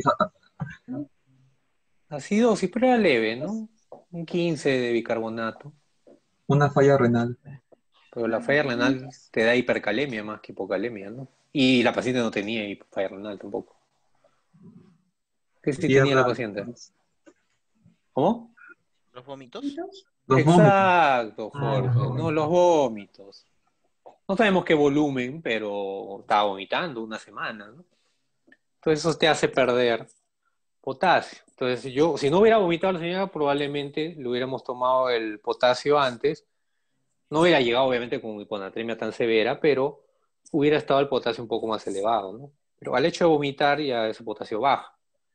Acidosis, pero era leve, ¿no? Un 15 de bicarbonato. Una falla renal. Pero la falla renal te da hipercalemia más que hipocalemia, ¿no? Y la paciente no tenía falla renal tampoco. ¿Qué sí tenía la paciente? ¿Cómo? ¿Los vómitos? Los Exacto, vómitos. Jorge. No, los vómitos. No sabemos qué volumen, pero estaba vomitando una semana, ¿no? Entonces eso te hace perder potasio. Entonces si no hubiera vomitado la señora, probablemente le hubiéramos tomado el potasio antes. No hubiera llegado obviamente con hiponatremia tan severa, pero hubiera estado el potasio un poco más elevado, ¿no? Pero al hecho de vomitar ya ese potasio baja.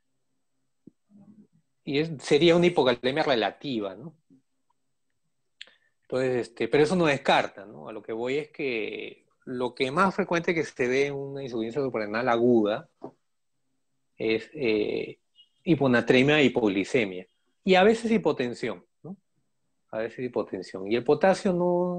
Y sería una hipocalemia relativa, ¿no? Entonces, pero eso no descarta, ¿no? A lo que voy es que lo que más frecuente que se ve en una insuficiencia suprarrenal aguda es hiponatremia e hipoglicemia. Y a veces hipotensión, ¿no? A veces hipotensión. Y el potasio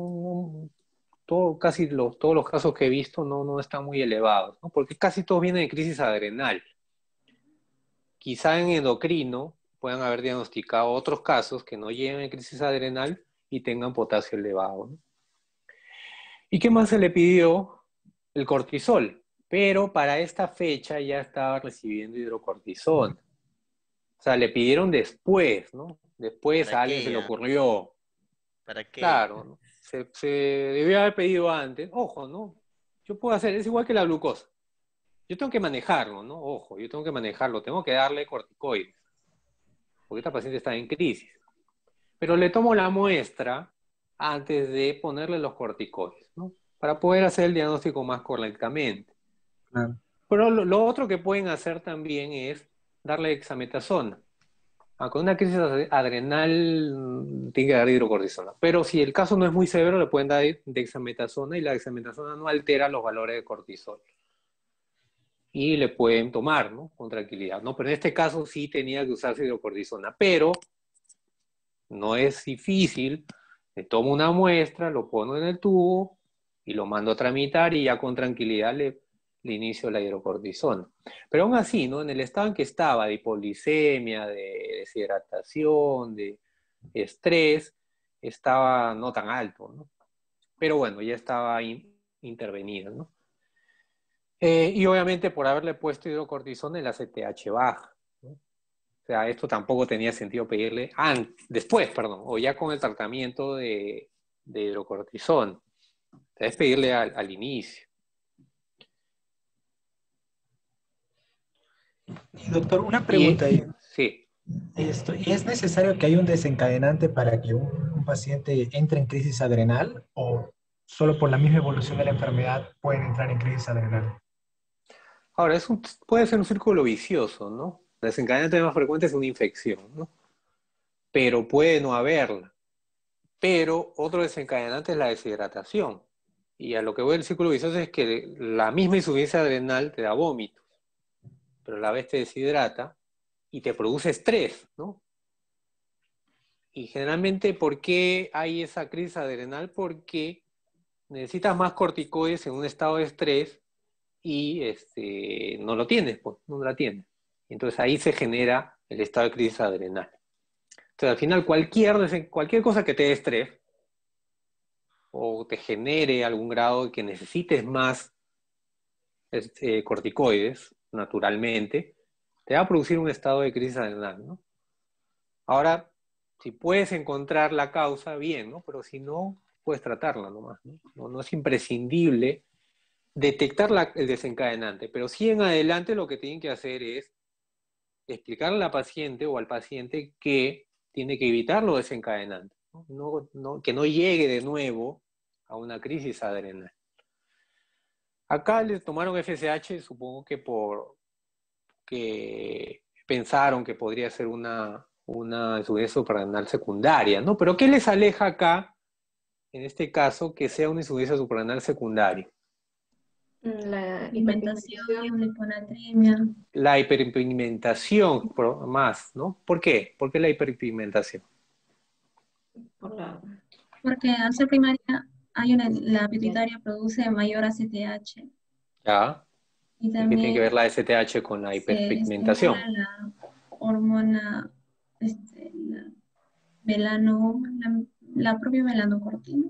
todos los casos que he visto no están muy elevados, ¿no? Porque casi todos vienen de crisis adrenal. Quizá en endocrino puedan haber diagnosticado otros casos que no lleguen de crisis adrenal y tengan potasio elevado, ¿no? ¿Y qué más se le pidió? El cortisol. Pero para esta fecha ya estaba recibiendo hidrocortisona. O sea, le pidieron después, ¿no? Después a alguien se le ocurrió. ¿Para qué? Claro, ¿no? Se debió haber pedido antes. Ojo, ¿no? Yo puedo hacer, es igual que la glucosa. Yo tengo que manejarlo, ¿no? Ojo, yo tengo que manejarlo. Tengo que darle corticoides. Porque esta paciente está en crisis. Pero le tomo la muestra antes de ponerle los corticoides, ¿no? Para poder hacer el diagnóstico más correctamente. Claro. Pero lo otro que pueden hacer también es darle dexametasona Con una crisis adrenal tiene que dar hidrocortisona. Pero si el caso no es muy severo, le pueden dar dexametasona y la dexametasona no altera los valores de cortisol. Y le pueden tomar, ¿no? Con tranquilidad, ¿no? Pero en este caso sí tenía que usarse hidrocortisona. Pero no es difícil. Le tomo una muestra, lo pongo en el tubo y lo mando a tramitar y ya con tranquilidad le inicio la hidrocortisona. Pero aún así, ¿no? En el estado en que estaba, de hipoglicemia, de deshidratación, de estrés, estaba no tan alto, ¿no? Pero bueno, ya estaba intervenido, ¿no? Y obviamente por haberle puesto hidrocortisona, el ACTH baja, ¿no? O sea, esto tampoco tenía sentido pedirle después, o ya con el tratamiento de hidrocortisona. O sea, es pedirle al inicio. Y doctor, una pregunta ahí. Sí. ¿Y es necesario que haya un desencadenante para que un paciente entre en crisis adrenal o solo por la misma evolución de la enfermedad pueden entrar en crisis adrenal? Ahora, puede ser un círculo vicioso, ¿no? El desencadenante más frecuente es una infección, ¿no? Pero puede no haberla. Pero otro desencadenante es la deshidratación. Y a lo que voy del círculo vicioso es que la misma insuficiencia adrenal te da vómitos, pero a la vez te deshidrata y te produce estrés, ¿no? Y generalmente, ¿por qué hay esa crisis adrenal? Porque necesitas más corticoides en un estado de estrés y no lo tienes, pues, no la tienes. Entonces ahí se genera el estado de crisis adrenal. Entonces al final cualquier cosa que te dé estrés o te genere algún grado de que necesites más corticoides, naturalmente, te va a producir un estado de crisis adrenal, ¿no? Ahora, si puedes encontrar la causa, bien, ¿no? Pero si no, puedes tratarla nomás, ¿no? No es imprescindible detectar el desencadenante, pero sí en adelante lo que tienen que hacer es explicarle a la paciente o al paciente que tiene que evitar los desencadenantes, ¿no? Que no llegue de nuevo a una crisis adrenal. Acá le tomaron FSH, supongo que porque pensaron que podría ser una insuficiencia suprarrenal secundaria, ¿no? Pero ¿qué les aleja acá, en este caso, que sea una insuficiencia suprarrenal secundaria? La Alimentación, hipertensión. la hiponatremia. La hiperpigmentación, más, ¿no? ¿Por qué? ¿Por qué la hiperpigmentación? Por la... Porque al ser primaria, la pituitaria produce mayor ACTH ¿Ya? y ¿Y qué tiene que ver también la STH con la se estimula hiperpigmentación? la hormona, la la propia melanocortina.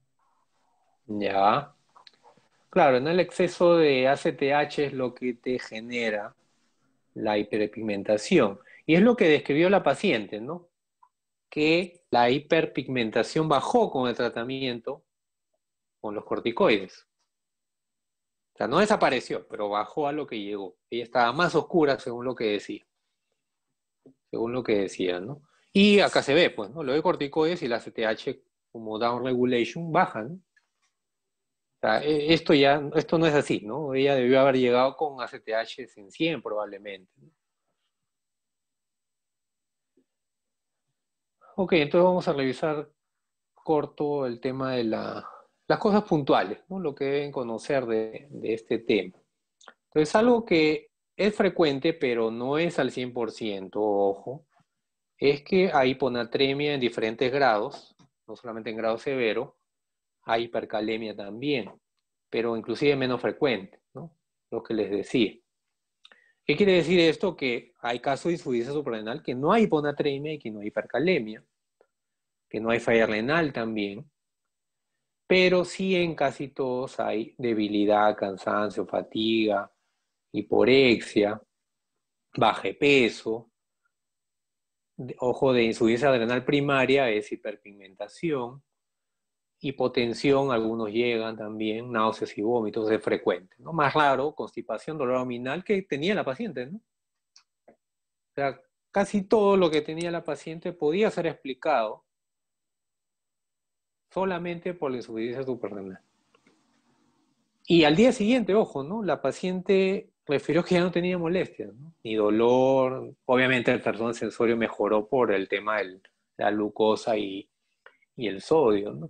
Ya. Claro, ¿no? El exceso de ACTH es lo que te genera la hiperpigmentación. Y es lo que describió la paciente, ¿no? Que la hiperpigmentación bajó con el tratamiento con los corticoides. O sea, no desapareció, pero bajó a lo que llegó. Ella estaba más oscura según lo que decía. Según lo que decía, ¿no? Y acá se ve, pues, ¿no? Lo de corticoides y la ACTH como down regulation bajan, ¿no? O sea, esto no es así, ¿no? Ella debió haber llegado con ACTH en 100 probablemente, ¿no? Ok, entonces vamos a revisar corto el tema de las cosas puntuales, ¿no? Lo que deben conocer de este tema. Entonces, algo que es frecuente, pero no es al 100%, ojo, es que hay hiponatremia en diferentes grados, no solamente en grado severo, hay hipercalemia también, pero inclusive menos frecuente, ¿no? Lo que les decía. ¿Qué quiere decir esto? Que hay casos de insuficiencia suprarrenal que no hay hiponatremia y que no hay hipercalemia, que no hay falla renal también, pero sí en casi todos hay debilidad, cansancio, fatiga, hiporexia, baja de peso. Ojo, de insuficiencia adrenal primaria es hiperpigmentación, hipotensión, algunos llegan también, náuseas y vómitos, es frecuente, ¿no? Más raro, constipación, dolor abdominal, que tenía la paciente, ¿no? O sea, casi todo lo que tenía la paciente podía ser explicado solamente por la insuficiencia suprarrenal. Y al día siguiente, ojo, ¿no? La paciente refirió que ya no tenía molestias, ¿no? Ni dolor. Obviamente el trastorno sensorio mejoró por el tema de la glucosa y el sodio, ¿no?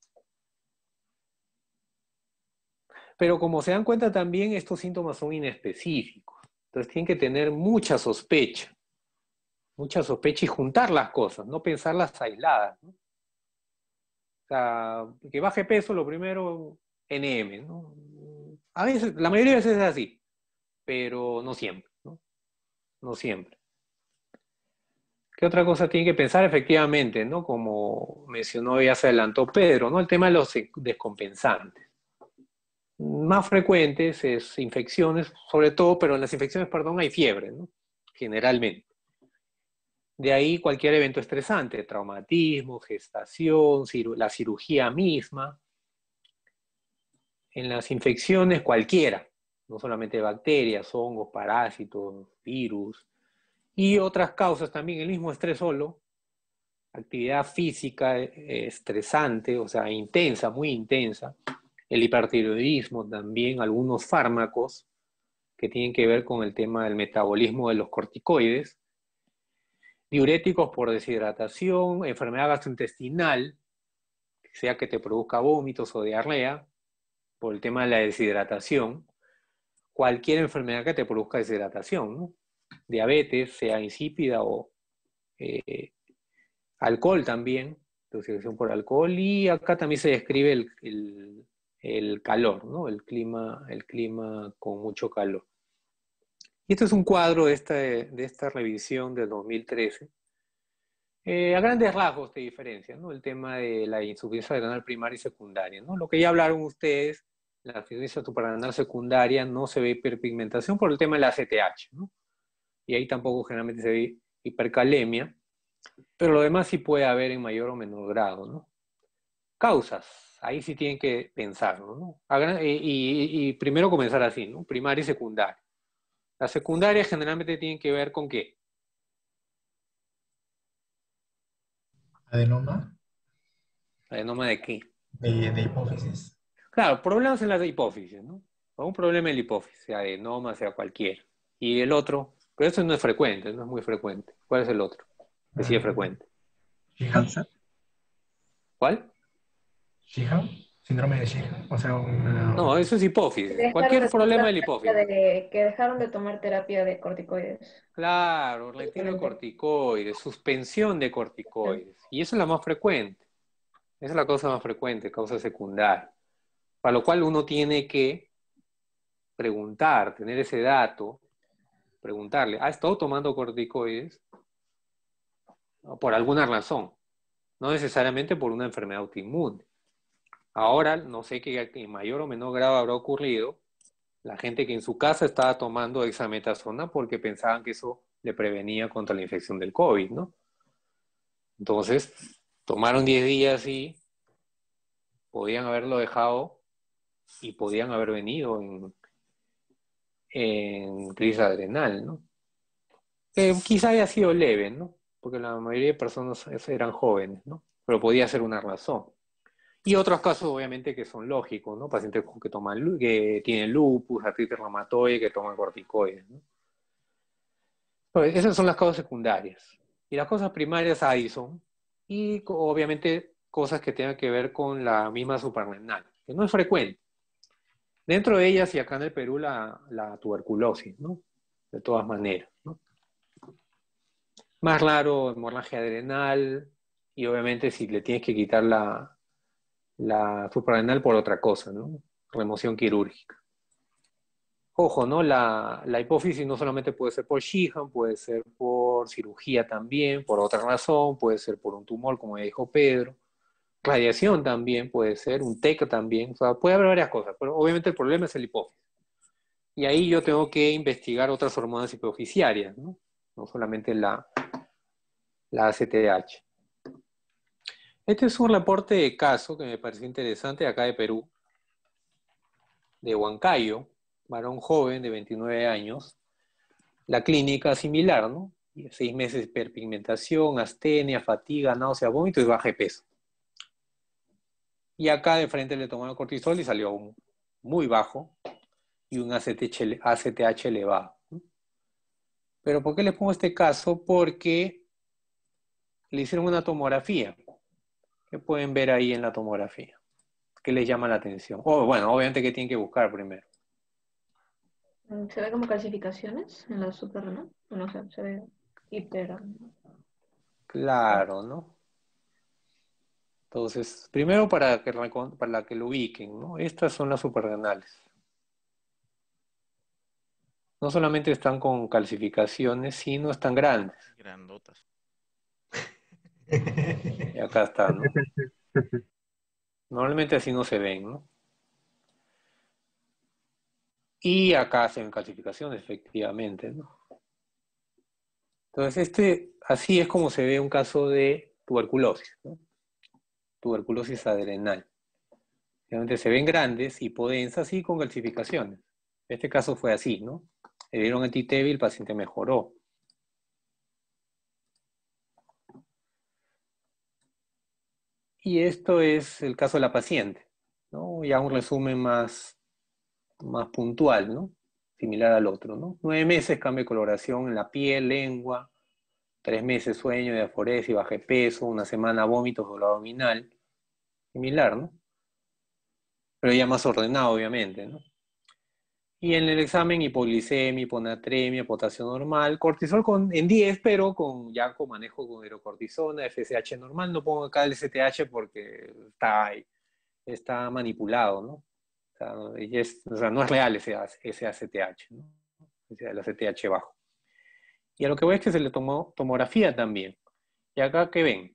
Pero como se dan cuenta también, estos síntomas son inespecíficos. Entonces tienen que tener mucha sospecha y juntar las cosas, no pensarlas aisladas, ¿no? O sea, que baje peso, lo primero, NM, ¿no? A veces, la mayoría de veces es así, pero no siempre, ¿no? No siempre. ¿Qué otra cosa tiene que pensar? Efectivamente, ¿no? Como mencionó, ya se adelantó Pedro, ¿no? El tema de los descompensantes. Más frecuentes es infecciones, sobre todo, pero en las infecciones, perdón, hay fiebre, ¿no? Generalmente. De ahí cualquier evento estresante, traumatismo, gestación, la cirugía misma. En las infecciones cualquiera, no solamente bacterias, hongos, parásitos, virus, y otras causas también, el mismo estrés solo, actividad física estresante, o sea, intensa, muy intensa, el hipertiroidismo también, algunos fármacos que tienen que ver con el tema del metabolismo de los corticoides, diuréticos por deshidratación, enfermedad gastrointestinal, sea que te produzca vómitos o diarrea, por el tema de la deshidratación, cualquier enfermedad que te produzca deshidratación, ¿no? Diabetes, sea insípida o alcohol también, intoxicación por alcohol, y acá también se describe el calor, ¿no? El clima con mucho calor. Y este es un cuadro de esta revisión del 2013. A grandes rasgos te diferencia, ¿no? El tema de la insuficiencia renal primaria y secundaria, ¿no? Lo que ya hablaron ustedes, la insuficiencia suprarrenal secundaria no se ve hiperpigmentación por el tema de la ACTH, ¿no? Y ahí tampoco generalmente se ve hipercalemia, pero lo demás sí puede haber en mayor o menor grado, ¿no? Causas, ahí sí tienen que pensarlo, ¿no? Y primero comenzar así, ¿no? Primaria y secundaria. La secundaria generalmente tienen que ver con ¿qué? Adenoma ¿Adenoma de qué? de hipófisis. Claro, problemas en la hipófisis, ¿no? O un problema en la hipófisis, sea adenoma, sea cualquiera. Y el otro, pero eso no es frecuente, no es muy frecuente. ¿Cuál es el otro? Que sí es frecuente. Sheehan, Cáncer. ¿Cuál? Sheehan, síndrome de Sheehan, o sea, No, eso es hipófisis. Dejaron Cualquier de tomar problema de la hipófisis. que dejaron de tomar terapia de corticoides. Claro, retiro de Simplemente. corticoides, suspensión de corticoides. Y eso es la más frecuente. Esa es la cosa más frecuente, causa secundaria. Para lo cual uno tiene que preguntar, tener ese dato, preguntarle, ¿ha estado tomando corticoides? Por alguna razón, no necesariamente por una enfermedad autoinmune. Ahora, no sé qué en mayor o menor grado habrá ocurrido, la gente que en su casa estaba tomando dexametasona porque pensaban que eso le prevenía contra la infección del COVID, ¿no? Entonces, tomaron 10 días y podían haberlo dejado y podían haber venido en crisis adrenal, ¿no? Quizá haya sido leve, ¿no? Porque la mayoría de personas eran jóvenes, ¿no? Pero podía ser una razón. Y otros casos, obviamente, que son lógicos, ¿no? Pacientes que tienen lupus, artritis reumatoide, que toman corticoides, ¿no? Pues esas son las causas secundarias. Y las causas primarias, Addison, y obviamente cosas que tengan que ver con la misma suprarrenal, que no es frecuente. Dentro de ellas, y acá en el Perú, la tuberculosis, ¿no? De todas maneras, ¿no? Más raro, hemorragia adrenal, y obviamente si le tienes que quitar la suprarrenal por otra cosa, ¿no? Remoción quirúrgica. Ojo, ¿no? La hipófisis no solamente puede ser por Sheehan, puede ser por cirugía también, por otra razón, puede ser por un tumor, como ya dijo Pedro. Radiación también puede ser, un TEC también, o sea, puede haber varias cosas, pero obviamente el problema es el hipófisis. Y ahí yo tengo que investigar otras hormonas hipofisiarias, ¿no? No solamente la ACTH. Este es un reporte de caso que me pareció interesante, acá de Perú, de Huancayo, varón joven de 29 años. La clínica similar, ¿no? 6 meses de hiperpigmentación, astenia, fatiga, náusea, vómito y baja de peso. Y acá de frente le tomaron cortisol y salió muy bajo. y un ACTH elevado, ¿no? Pero ¿por qué les pongo este caso? Porque le hicieron una tomografía. ¿Qué pueden ver ahí en la tomografía? ¿Qué les llama la atención? Bueno, obviamente que tienen que buscar primero. ¿Se ve como calcificaciones en la suprarrenal? No sé, se ve hiper... Claro, ¿no? Entonces, primero para que lo ubiquen, ¿no? Estas son las suprarrenales. No solamente están con calcificaciones, sino están grandes. Grandotas. Y acá está, ¿no? Normalmente así no se ven, ¿no? Y acá se ven calcificaciones, efectivamente, ¿no? Entonces, así es como se ve un caso de tuberculosis, ¿no? Tuberculosis adrenal. Realmente se ven grandes, hipodensas y con calcificaciones. Este caso fue así, ¿no? Le dieron anti-TB y el paciente mejoró. Y esto es el caso de la paciente, ¿no? Ya un resumen más puntual, ¿no? Similar al otro, ¿no? 9 meses cambio de coloración en la piel, lengua, 3 meses sueño, diaforesis, baja de peso, 1 semana vómitos, dolor abdominal. Similar, ¿no? Pero ya más ordenado, obviamente, ¿no? Y en el examen hipoglicemia, hiponatremia, potasio normal, cortisol en 10, pero ya con manejo con hidrocortisona, FSH normal. No pongo acá el STH porque está manipulado, ¿no? O sea, no es real ese ACTH, ¿no? El ACTH bajo. Y a lo que voy es que se le tomó tomografía también. ¿Y acá qué ven?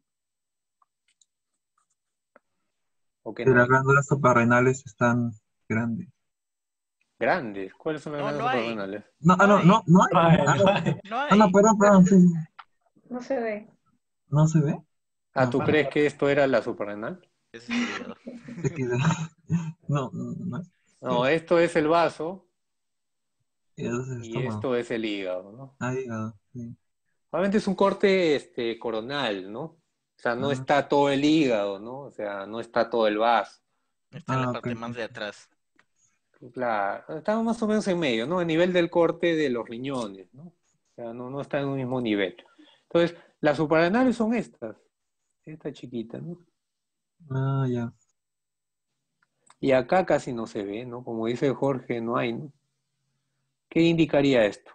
¿O qué Que no las ven? glándulas suprarrenales están grandes. Grandes. ¿Cuáles son las No, grandes no hay. suprarrenales? No, No hay. no hay. Ay, No No, hay. perdón, sí. No se ve. ¿No se ve? Ah, ¿tú No, crees que esto era la suprarrenal? Ese es el hígado. XD. No, no. No, esto es el vaso Y eso es el y estómago. esto es el hígado, ¿no? Ah, hígado, sí. Obviamente es un corte coronal, ¿no? O sea, no Ah, está todo el hígado, ¿no? O sea, no está todo el vaso. Está en la ok. parte más de atrás. Claro, estamos más o menos en medio, ¿no? A nivel del corte de los riñones, ¿no? O sea, no está en un mismo nivel. Entonces, las suprarrenales son esta chiquita, ¿no? Ah, ya. Y acá casi no se ve, ¿no? Como dice Jorge, no hay, ¿no? ¿Qué indicaría esto?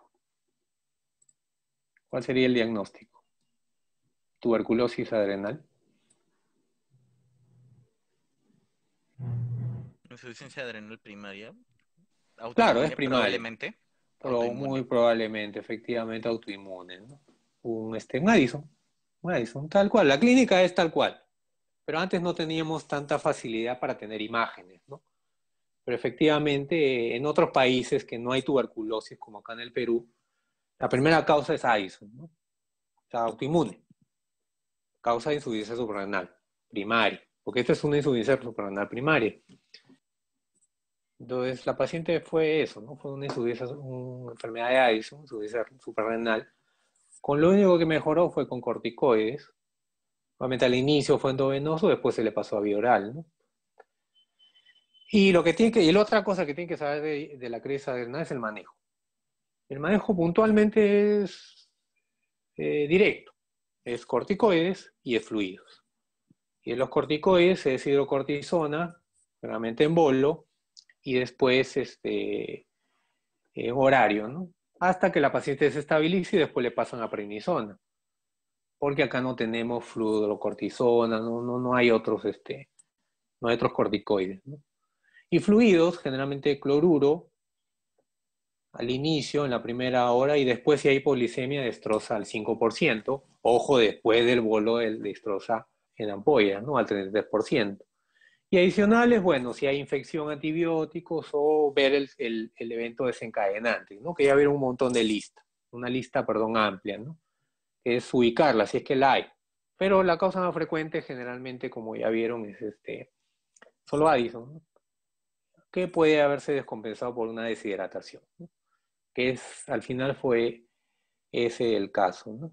¿Cuál sería el diagnóstico? ¿Tuberculosis adrenal? Insuficiencia adrenal primaria. Claro, es Autoinmune, primaria, probablemente. pero muy Autoinmune. probablemente, efectivamente, autoinmune, ¿no? Un Addison, tal cual. La clínica es tal cual. Pero antes no teníamos tanta facilidad para tener imágenes, ¿no? Pero efectivamente, en otros países que no hay tuberculosis, como acá en el Perú, la primera causa es Addison, ¿no? O sea, autoinmune. Causa de insuficiencia suprarrenal primaria, porque esta es una insuficiencia suprarrenal primaria. Entonces, la paciente fue eso, ¿no? Fue una enfermedad de Addison, insuficiencia suprarrenal. Con lo único que mejoró fue con corticoides. Obviamente al inicio fue endovenoso, después se le pasó a vía oral, ¿no? Y la otra cosa que tiene que saber de la crisis adrenal es el manejo. El manejo puntualmente es directo. Es corticoides y es fluidos. Y en los corticoides es hidrocortisona, realmente en bolo, y después horario, ¿no? Hasta que la paciente se estabilice y después le pasan a prednisona. Porque acá no tenemos fluorocortisona, no hay otros, no hay otros corticoides, ¿no? Y fluidos, generalmente cloruro, al inicio, en la primera hora, y después si hay hipoglicemia destroza al 5%. Ojo, después del bolo destroza en ampollas, ¿no? Al 33%. Y adicionales, bueno, si hay infección, antibióticos o ver el evento desencadenante, ¿no? Que ya vieron un montón de listas, una lista, perdón, amplia, ¿no? Que es ubicarla, si es que la hay. Pero la causa más frecuente generalmente, como ya vieron, es solo Addison, ¿no? Que puede haberse descompensado por una deshidratación, ¿no? Que al final fue ese el caso, ¿no?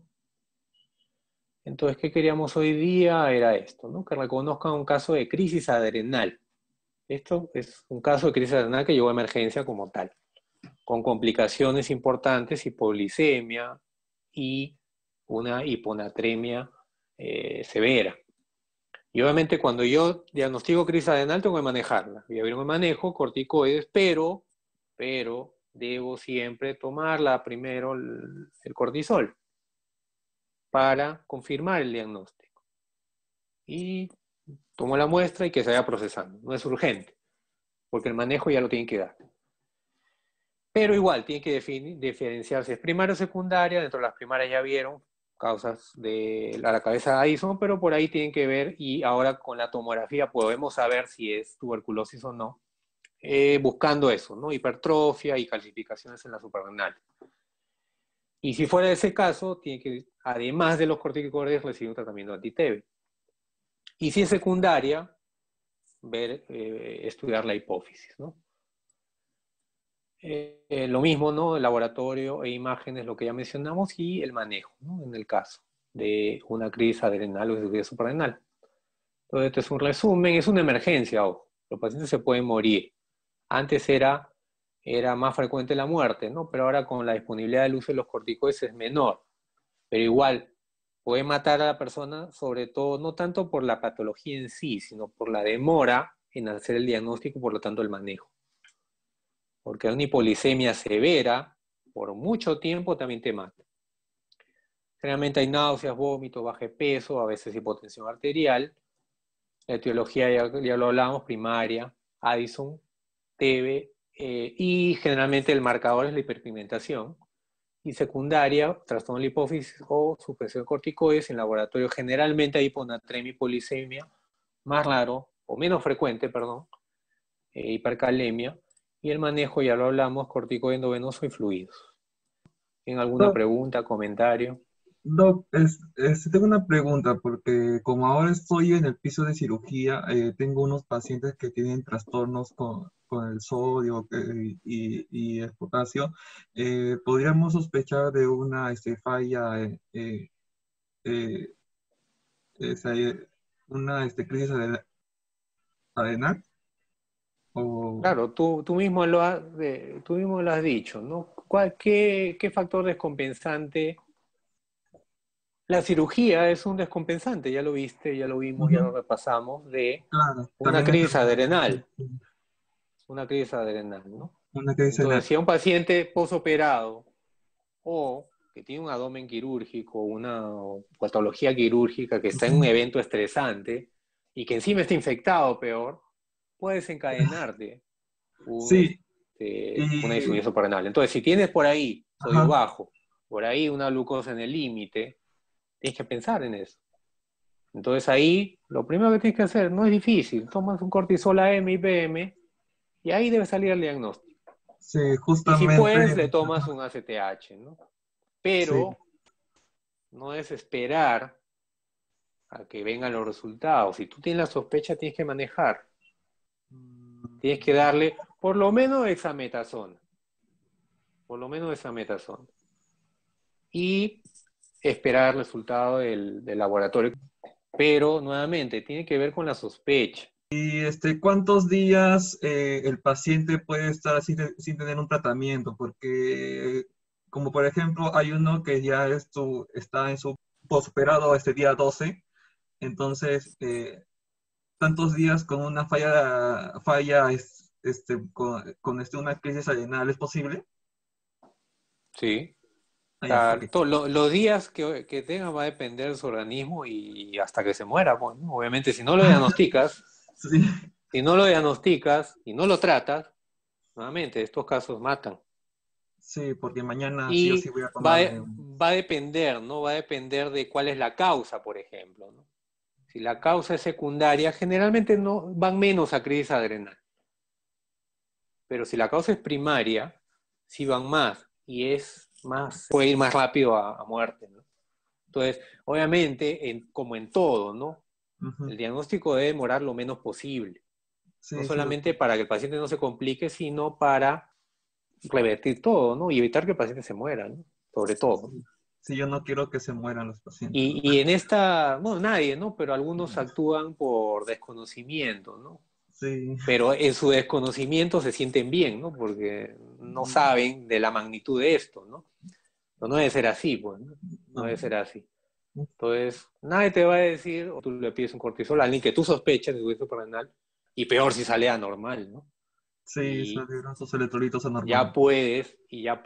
Entonces, ¿qué queríamos hoy día? Era esto, ¿no? Que reconozcan un caso de crisis adrenal, Esto es un caso de crisis adrenal que llegó a emergencia como tal, con complicaciones importantes, hipoglicemia y una hiponatremia severa. Y obviamente cuando yo diagnostico crisis adrenal tengo que manejarla. Y abrir un manejo, corticoides, pero debo siempre tomarla primero el cortisol para confirmar el diagnóstico. Y tomo la muestra y que se vaya procesando. No es urgente, porque el manejo ya lo tienen que dar. Pero igual, tiene que diferenciarse. ¿Es primaria o secundaria? Dentro de las primarias ya vieron causas de la cabeza de Addison, pero por ahí tienen que ver, y ahora con la tomografía podemos saber si es tuberculosis o no, buscando eso, ¿no? Hipertrofia y calcificaciones en la suprarrenal. Y si fuera ese caso, tiene que, además de los corticoides, recibir un tratamiento anti-TB. Y si es secundaria, estudiar la hipófisis, ¿no? Lo mismo, ¿no? El laboratorio e imágenes, lo que ya mencionamos, y el manejo, ¿no? En el caso de una crisis adrenal o de suprarrenal. Entonces, este es un resumen, es una emergencia, ojo. Los pacientes se pueden morir. Antes era más frecuente la muerte, ¿no? Pero ahora con la disponibilidad del uso de los corticoides es menor. Pero igual, puede matar a la persona, sobre todo, no tanto por la patología en sí, sino por la demora en hacer el diagnóstico y por lo tanto el manejo. Porque una hipoglicemia severa, por mucho tiempo, también te mata. Generalmente hay náuseas, vómitos, bajo de peso, a veces hipotensión arterial. La etiología ya lo hablamos, primaria, Addison, TB, y generalmente el marcador es la hiperpigmentación. Y secundaria, trastorno de la hipófisis o supresión de corticoides. En laboratorio generalmente hay hiponatremia y hipoglicemia, más raro, o menos frecuente, perdón, hipercalemia. Y el manejo, ya lo hablamos, corticoide endovenoso y fluidos. ¿Tienen alguna Doc, pregunta, comentario? Doc, tengo una pregunta porque como ahora estoy en el piso de cirugía, tengo unos pacientes que tienen trastornos con el sodio y el potasio. ¿Podríamos sospechar de una falla, eh, esa, una crisis adrenal? O, Claro, tú mismo tú mismo lo has dicho, ¿no? ¿Qué factor descompensante? La cirugía es un descompensante, ya lo viste, ya lo vimos, ya Ujú, lo repasamos, de claro, una también crisis enfermedad. adrenal, ¿no? Una crisis Entonces, adrenal. si a un paciente posoperado o que tiene un abdomen quirúrgico, una patología quirúrgica que está en un Ujú, evento estresante y que encima está infectado, peor, puede desencadenarte sí, una y, insuficiencia suprarrenal. Entonces, si tienes por ahí sodio ajá, bajo, por ahí una glucosa en el límite, tienes que pensar en eso. Entonces ahí, lo primero que tienes que hacer, no es difícil, tomas un cortisol AM y PM y ahí debe salir el diagnóstico. sí, Y si justamente, puedes, le tomas un ACTH, ¿no? sí, Pero no es esperar a que vengan los resultados. Si tú tienes la sospecha, tienes que manejar. Tienes que darle por lo menos dexametasona. Por lo menos dexametasona. Y esperar el resultado del laboratorio. Pero, nuevamente, tiene que ver con la sospecha. y ¿cuántos días el paciente puede estar sin tener un tratamiento? Porque, como por ejemplo, hay uno que ya está en su posoperado este día 12, entonces, tantos días con una falla con una crisis adrenal, ¿es posible? Sí. Ah, ya, ok. Los días que tenga va a depender de su organismo y hasta que se muera, pues, ¿no? Obviamente, si no lo diagnosticas, Sí, si no lo diagnosticas y no lo tratas, nuevamente, estos casos matan. sí, porque mañana sí o sí Y voy a va, tomarme va a depender, ¿no? Va a depender de cuál es la causa, por ejemplo, ¿no? Si la causa es secundaria, generalmente no van menos a crisis adrenal. Pero si la causa es primaria, sí van más y es más, puede ir más rápido a muerte, ¿no? Entonces, obviamente, como en todo, ¿no? Ujú. El diagnóstico debe demorar lo menos posible. No Sí, sí, solamente doctor. para que el paciente no se complique, sino para revertir todo, ¿no? Y evitar que el paciente se muera, ¿no? Sobre todo. Sí, sí, yo no quiero que se mueran los pacientes, Y doctor. en esta, bueno, nadie, ¿no? Pero algunos actúan por desconocimiento, ¿no? Sí. Pero en su desconocimiento se sienten bien, ¿no? Porque no saben de la magnitud de esto, ¿no? No debe ser así, pues, ¿no? No debe ser así. Entonces, nadie te va a decir, o tú le pides un cortisol a alguien que tú sospechas de su renal, y peor si sale anormal, ¿no? Sí, Y salieron sus electrolitos ya anormales. puedes,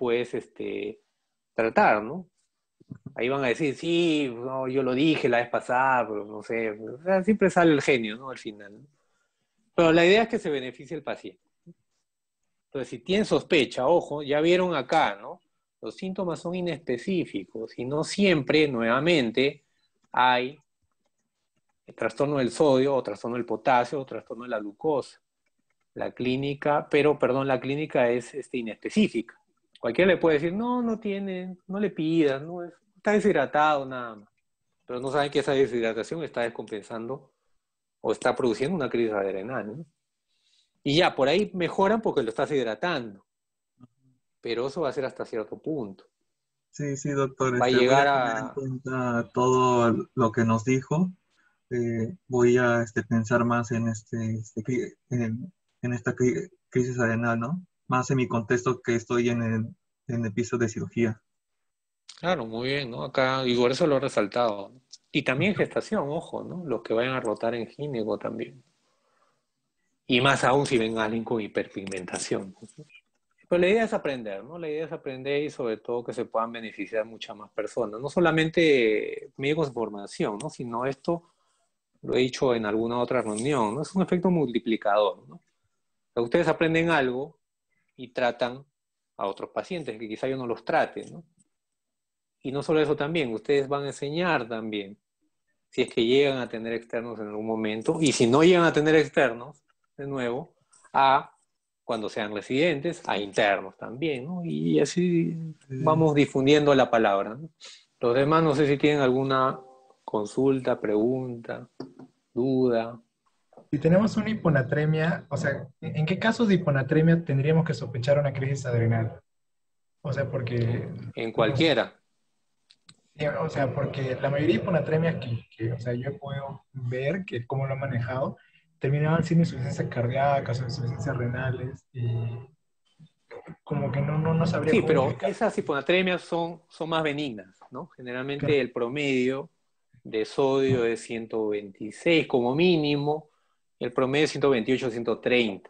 tratar, ¿no? Ahí van a decir, sí, no, yo lo dije la vez pasada, pero no sé, o sea, siempre sale el genio, ¿no? Al final, ¿no? Pero la idea es que se beneficie el paciente. Entonces, si tienen sospecha, ojo, ya vieron acá, ¿no? Los síntomas son inespecíficos y no siempre, nuevamente, hay trastorno del sodio o trastorno del potasio o trastorno de la glucosa. La clínica, la clínica es inespecífica. Cualquiera le puede decir, no, no tiene, no le pidas, no, está deshidratado nada más. Pero no saben que esa deshidratación está descompensando o está produciendo una crisis adrenal, ¿no? Y ya, por ahí mejoran porque lo estás hidratando, pero eso va a ser hasta cierto punto. Sí, sí, doctor, Va a voy a llegar tener en a... cuenta todo lo que nos dijo. Voy a pensar más en, en esta crisis adrenal, ¿no? Más en mi contexto que estoy en el piso de cirugía. Claro, muy bien, ¿no? Acá, y por eso lo he resaltado, ¿no? Y también gestación, ojo, ¿no? Los que vayan a rotar en gineco también. Y más aún si ven a alguien con hiperpigmentación. Pero la idea es aprender, ¿no? La idea es aprender y sobre todo que se puedan beneficiar muchas más personas. No solamente médicos de formación, ¿no? Sino esto, lo he dicho en alguna otra reunión, ¿no? Es un efecto multiplicador, ¿no? O sea, ustedes aprenden algo y tratan a otros pacientes que quizá yo no los trate, ¿no? Y no solo eso también, ustedes van a enseñar también, si es que llegan a tener externos en algún momento, y si no llegan a tener externos, de nuevo, a cuando sean residentes, a internos también, ¿no? Y así vamos difundiendo la palabra, ¿no? Los demás no sé si tienen alguna consulta, pregunta, duda. Si tenemos una hiponatremia, o sea, ¿en qué casos de hiponatremia tendríamos que sospechar una crisis adrenal? O sea, porque, En no sé, cualquiera. o sea, porque la mayoría de hiponatremias o sea, yo puedo ver que cómo lo han manejado, terminaban siendo insuficiencias cardíacas o insuficiencias renales y como que no sabría Sí, cómo pero ubicar. esas hiponatremias son más benignas, ¿no? Generalmente Claro. el promedio de sodio es 126 como mínimo, el promedio es 128, 130.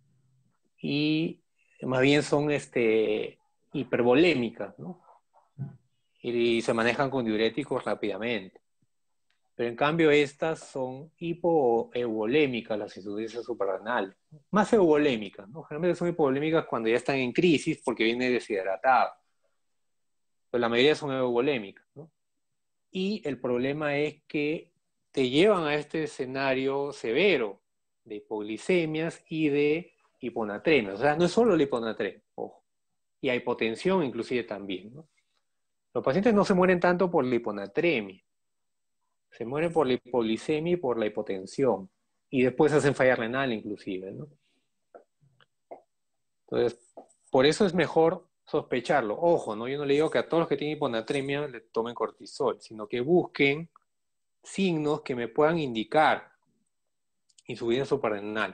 Y más bien son hipervolémicas, ¿no? Y se manejan con diuréticos rápidamente. Pero en cambio estas son hipoeuvolémicas, las insuficiencias suprarrenales. Más euvolémicas, ¿no? Generalmente son hipovolémicas cuando ya están en crisis porque viene deshidratado. Pero la mayoría son euvolémicas, ¿no? Y el problema es que te llevan a este escenario severo de hipoglicemias y de hiponatremia. O sea, no es solo la hiponatremia, ojo. Y hay hipotensión inclusive también, ¿no? Los pacientes no se mueren tanto por la hiponatremia, se mueren por la hipoglicemia y por la hipotensión. Y después hacen falla renal inclusive, ¿no? Entonces, por eso es mejor sospecharlo. Ojo, ¿no? Yo no le digo que a todos los que tienen hiponatremia le tomen cortisol, sino que busquen signos que me puedan indicar insuficiencia suprarrenal.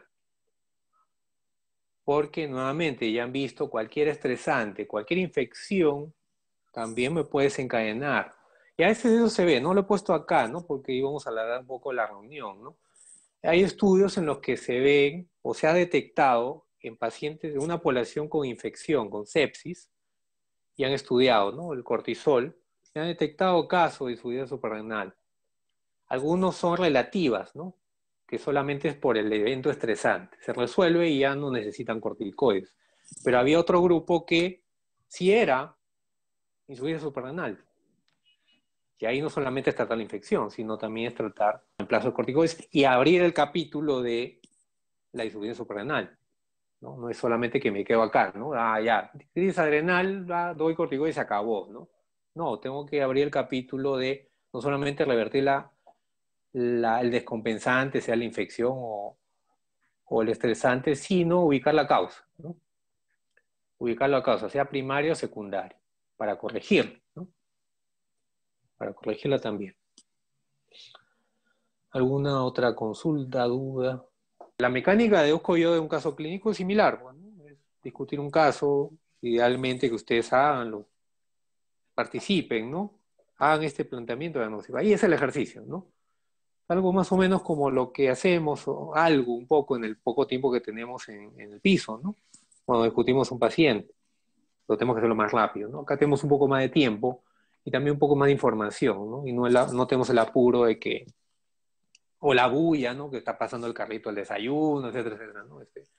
Porque nuevamente ya han visto cualquier estresante, cualquier infección también me puede desencadenar. Y a veces eso se ve, no lo he puesto acá, ¿no? Porque íbamos a alargar un poco la reunión, ¿no? Hay estudios en los que se ven o se ha detectado en pacientes de una población con infección, con sepsis, y han estudiado, ¿no? El cortisol, y han detectado casos de insuficiencia suprarrenal. Algunos son relativas, ¿no? Que solamente es por el evento estresante. Se resuelve y ya no necesitan corticoides. Pero había otro grupo que sí era insuficiencia suprarrenal. Y ahí no solamente es tratar la infección, sino también es tratar el plazo de corticoides y abrir el capítulo de la insuficiencia suprarrenal. ¿No? No es solamente que me quedo acá, ¿no? Ah, ya, crisis adrenal, doy corticoides y se acabó, ¿no? No, tengo que abrir el capítulo de no solamente revertir el descompensante, sea la infección o el estresante, sino ubicar la causa, ¿no? Ubicar la causa, sea primaria o secundaria, para corregirla, ¿no? Para corregirla también. ¿Alguna otra consulta, duda? La mecánica deduzco yo de un caso clínico es similar, bueno, es discutir un caso, idealmente que ustedes hagan, participen, ¿no? Hagan este planteamiento diagnóstico. Ahí es el ejercicio, ¿no? Algo más o menos como lo que hacemos, o algo un poco en el poco tiempo que tenemos en el piso, ¿no? Cuando discutimos un paciente, lo tenemos que hacerlo más rápido, ¿no? Acá tenemos un poco más de tiempo y también un poco más de información, ¿no? Y no tenemos el apuro de que, o la bulla, ¿no? Que está pasando el carrito al desayuno, etcétera, etcétera, ¿no?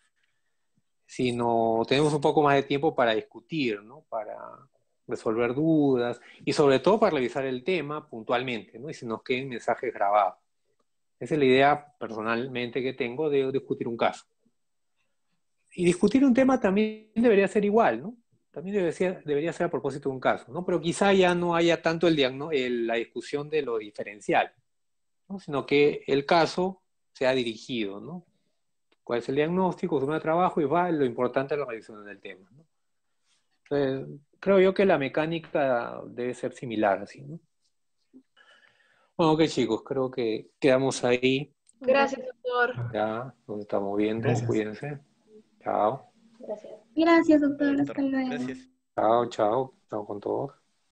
Sino tenemos un poco más de tiempo para discutir, ¿no? Para resolver dudas y sobre todo para revisar el tema puntualmente, ¿no? Y si nos queden mensajes grabados. Esa es la idea personalmente que tengo de discutir un caso. Y discutir un tema también debería ser igual, ¿no? También debería ser a propósito de un caso, ¿no? Pero quizá ya no haya tanto la discusión de lo diferencial, ¿no? Sino que el caso sea dirigido, ¿no? ¿Cuál es el diagnóstico, zona de trabajo? Y lo importante es la revisión del tema, ¿no? Entonces, creo yo que la mecánica debe ser similar, así, ¿no? Bueno, ok, chicos, creo que quedamos ahí. Gracias, doctor. Ya nos estamos viendo. Gracias. Cuídense. Chao. Gracias. Gracias, doctor. Doctor, Hasta luego. gracias. Chao, chao. Chao con todos.